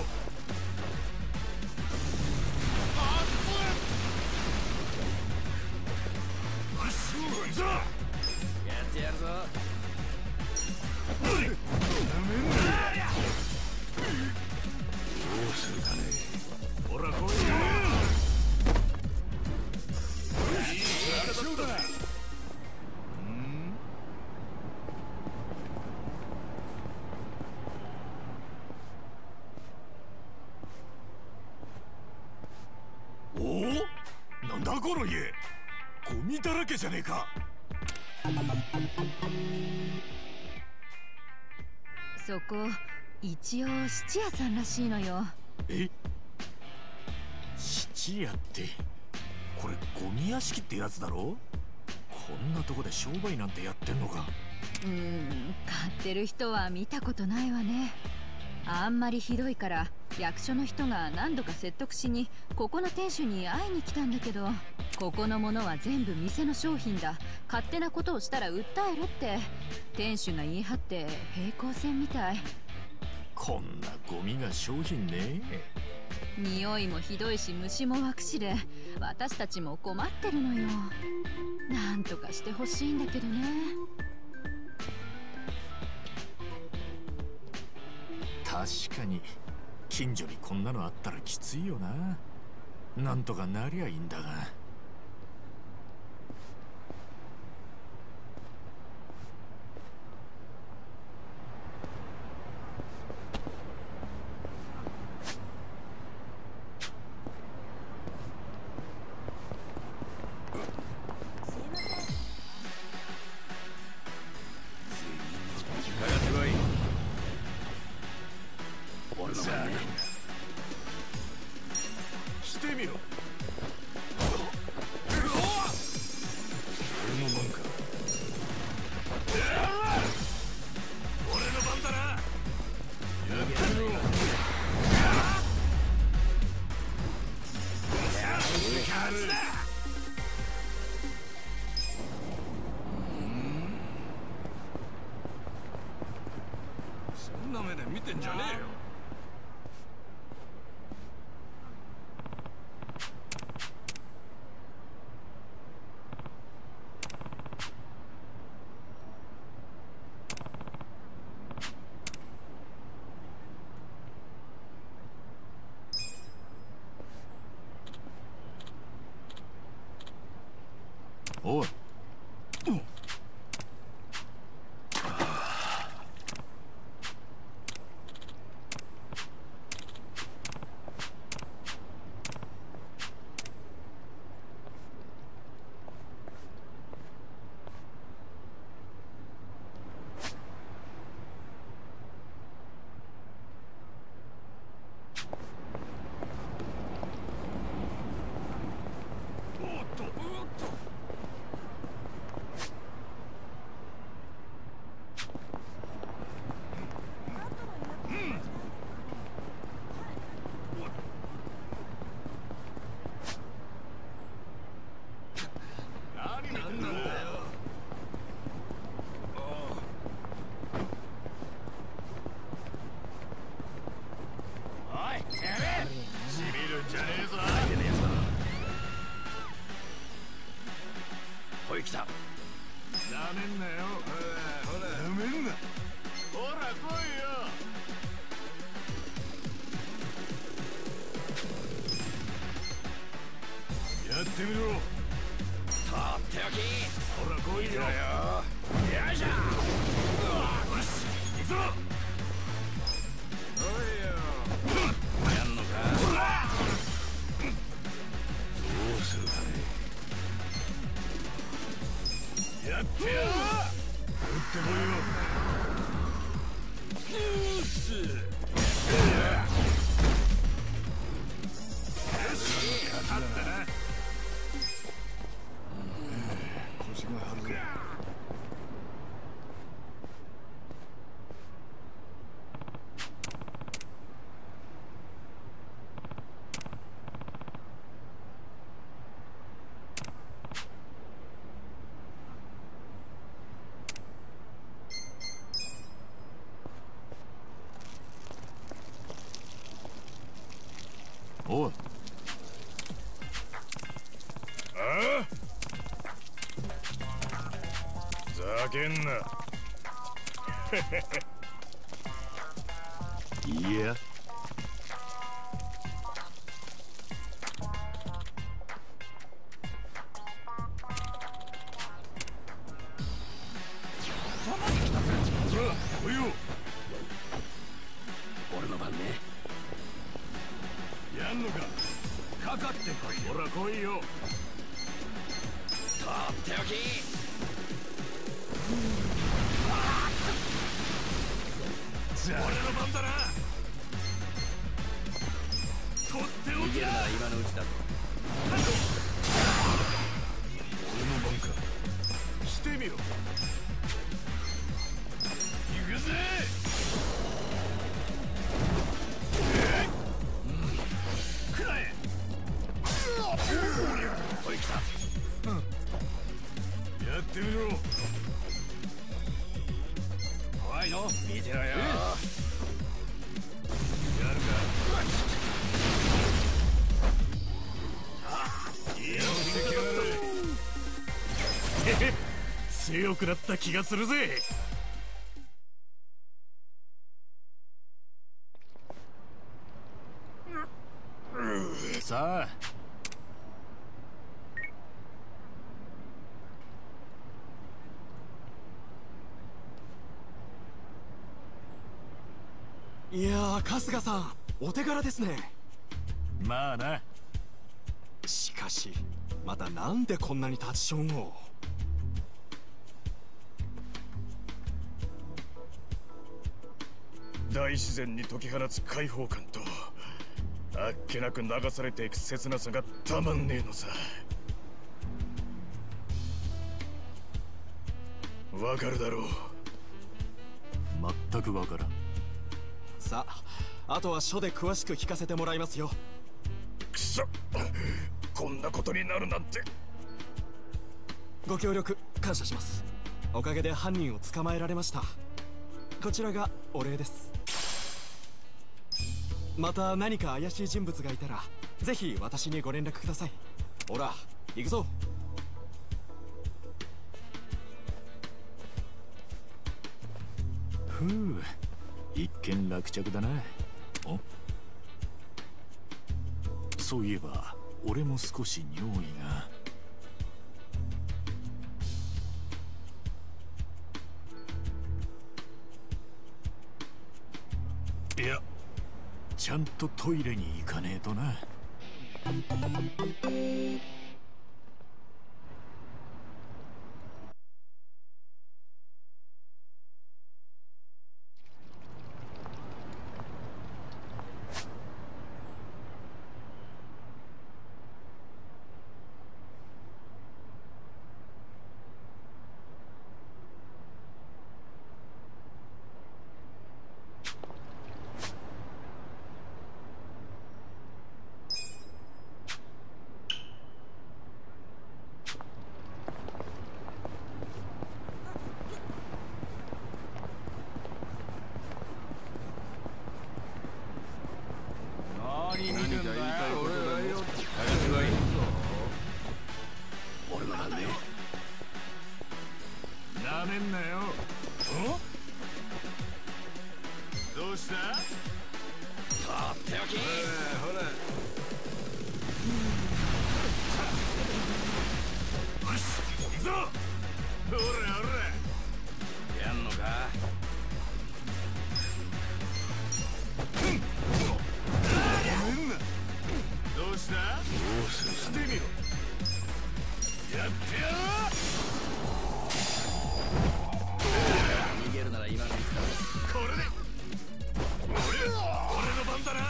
Speaker 1: やってやるぞ。
Speaker 3: どうするかね。ほら来いよ。いい勝負だ。おお、なんだこの家。ゴミだらけじゃねえか。
Speaker 8: そこ一応質屋さんらしいのよ。
Speaker 2: え、質屋ってこれゴミ屋敷ってやつだろ。こんなとこで商売なんてやってんのか。
Speaker 8: 買ってる人は見たことないわね。あんまりひどいから役所の人が何度か説得しにここの店主に会いに来たんだけど、ここのものは全部店の商品だ、勝手なことをしたら訴えるって店主が言い張って平行線みたい。
Speaker 2: こんなゴミが商品ね。
Speaker 8: 匂いもひどいし虫も湧くしで私たちも困ってるのよ。なんとかしてほしいんだけどね。
Speaker 2: 確かに近所にこんなのあったらきついよな。なんとかなりゃいいんだが。してみろ。俺の番か。俺の番だな。やってみろ。勝ちだ。そんな目で見てんじゃねえよ。おい。
Speaker 6: おい来た。
Speaker 3: なめんなよ。ほらなめんな。ほら来いよ。やってみろ。
Speaker 6: とっておき。
Speaker 3: ほら来いよ。
Speaker 6: よいしょ。
Speaker 3: よし行くぞ。
Speaker 6: おいよ。やんのか。
Speaker 3: どうするかね。やってやる。打ってこいよ。よし。勝ったな。
Speaker 14: 腰が張るぜ。
Speaker 11: おい。
Speaker 2: ああ、ざけんな。
Speaker 11: いや。
Speaker 2: 来いよ。
Speaker 1: 俺の番ね。
Speaker 2: やんのか。かかってこい。ほら来いよ。
Speaker 1: とっておき。
Speaker 2: 俺の番だな。とっておきだ。
Speaker 1: 今のうちだぞ。
Speaker 2: 俺の番か。してみろ。行くぜ。くらえ。
Speaker 1: おい来た。
Speaker 2: やってみろ。
Speaker 1: 怖いの見てろよ。やる
Speaker 2: か。強くなった気がするぜ。
Speaker 11: さあ。
Speaker 16: いやー、春日さん、お手柄ですね。
Speaker 11: まあな。
Speaker 16: しかし、またなんでこんなに立ちションを。
Speaker 2: 大自然に解き放つ解放感とあっけなく流されていく切なさがたまんねえのさ。わかるだろう。
Speaker 11: 全くわからん。
Speaker 16: さあ、あとは書で詳しく聞かせてもらいますよ。
Speaker 2: くそ、こんなことになるなんて。
Speaker 16: ご協力感謝します。おかげで犯人を捕まえられました。こちらがお礼です。また何か怪しい人物がいたらぜひ私にご連絡ください。ほら行くぞ。
Speaker 11: ふう、一件落着だな。お、そういえば俺も少し尿意が。いや、ちゃんとトイレに行かねえとな。
Speaker 1: 俺の番ね。
Speaker 2: なめんなよ。どうした？
Speaker 1: とっておき。
Speaker 2: ほら。よし、行くぞ。ほらほら。
Speaker 1: やんのか？
Speaker 2: どうした？してみろ。やってやろう。
Speaker 1: 逃げるなら今のうちだ。
Speaker 2: これで俺の番だな。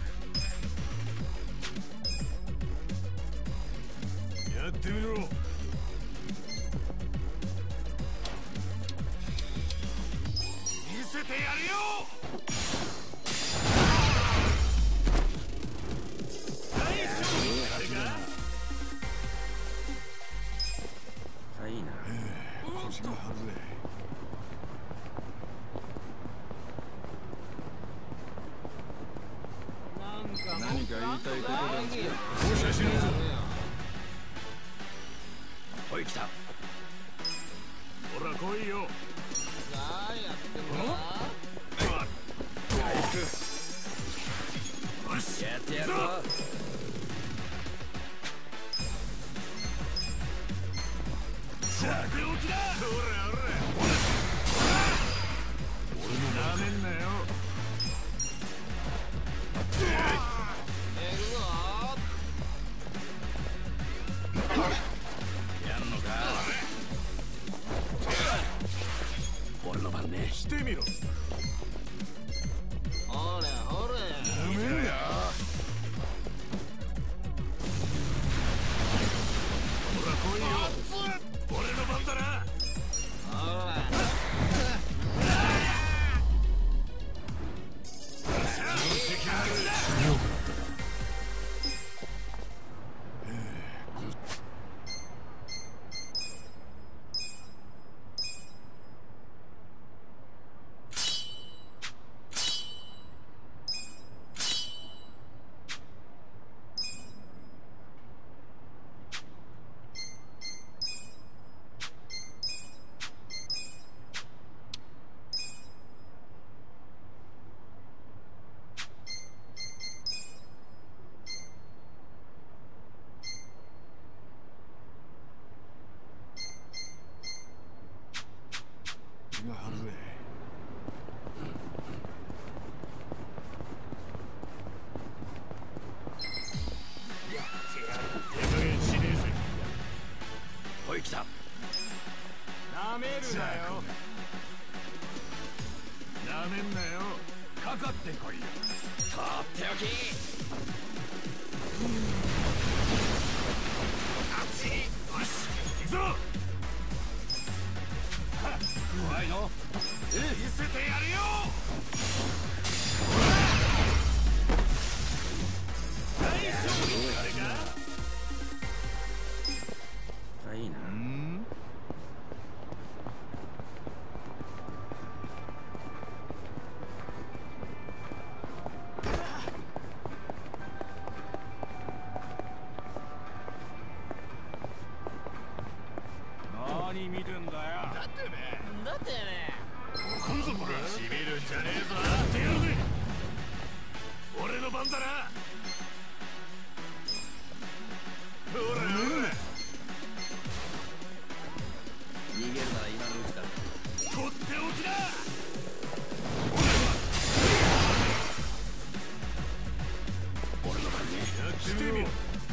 Speaker 2: やってみろ。見せてやるよ。
Speaker 1: いいな。
Speaker 2: 腰が外れ。
Speaker 1: 何か
Speaker 14: 何か言いたいことでも。
Speaker 3: 放射しろ。
Speaker 6: おい来た。
Speaker 3: ほら来いよ。
Speaker 4: 何やってんの？
Speaker 3: よし、
Speaker 1: やってやるぞ。
Speaker 3: さあ、手置きだ。ほらほら。俺のなめんなよ。
Speaker 6: やんのか。俺の番ね。
Speaker 3: してみろ。
Speaker 4: ほれほれ。
Speaker 3: なめんな。ほら来いよ。俺の番だな。
Speaker 4: ほら。
Speaker 6: おい来た。
Speaker 3: なめるなよ。なめんなよ。かかってこいよ。
Speaker 6: とっておき。
Speaker 3: あっち。よし、行くぞ。怖いの？見せてやるよ。大丈夫あれか？
Speaker 1: いいな。
Speaker 3: 何見てんだよ。
Speaker 4: だってね。
Speaker 3: 今度これしびるんじゃねえぞ。やってやるぜ。俺の番だな。ほらほら。
Speaker 1: 逃げるなら今のうちだ。
Speaker 3: とっておきだ。
Speaker 6: 俺の番ね。
Speaker 3: やってみろ。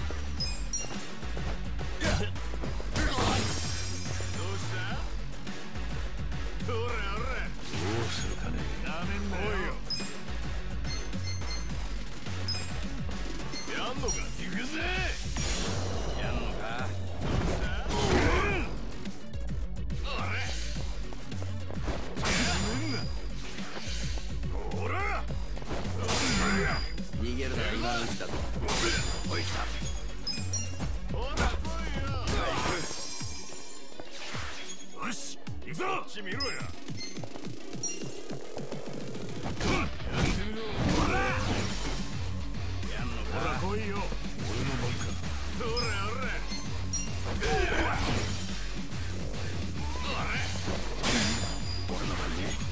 Speaker 1: 逃げるなら今のうちだ。
Speaker 6: おい来た。
Speaker 3: よし、行くぞ。こっち見ろや。ほら来いよ。俺の番か。ほらほら。
Speaker 6: 俺の番ね。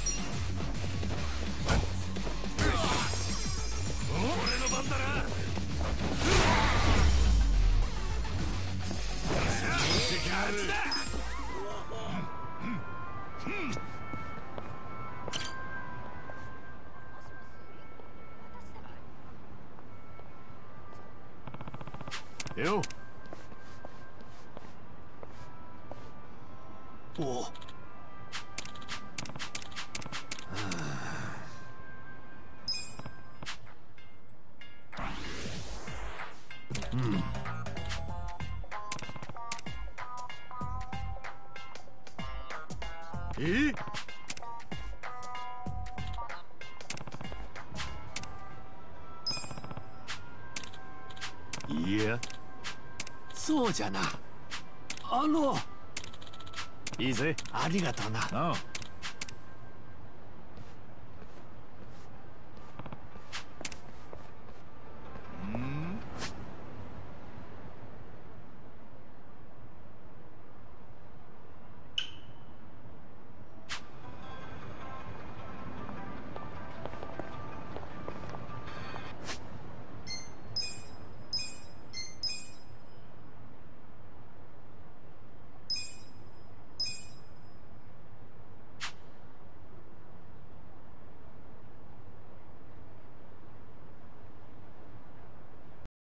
Speaker 3: 俺の番だな。あっちだ。よ。
Speaker 11: おう。
Speaker 3: いや、
Speaker 11: そうじゃな。いいぜ。ありがとうな。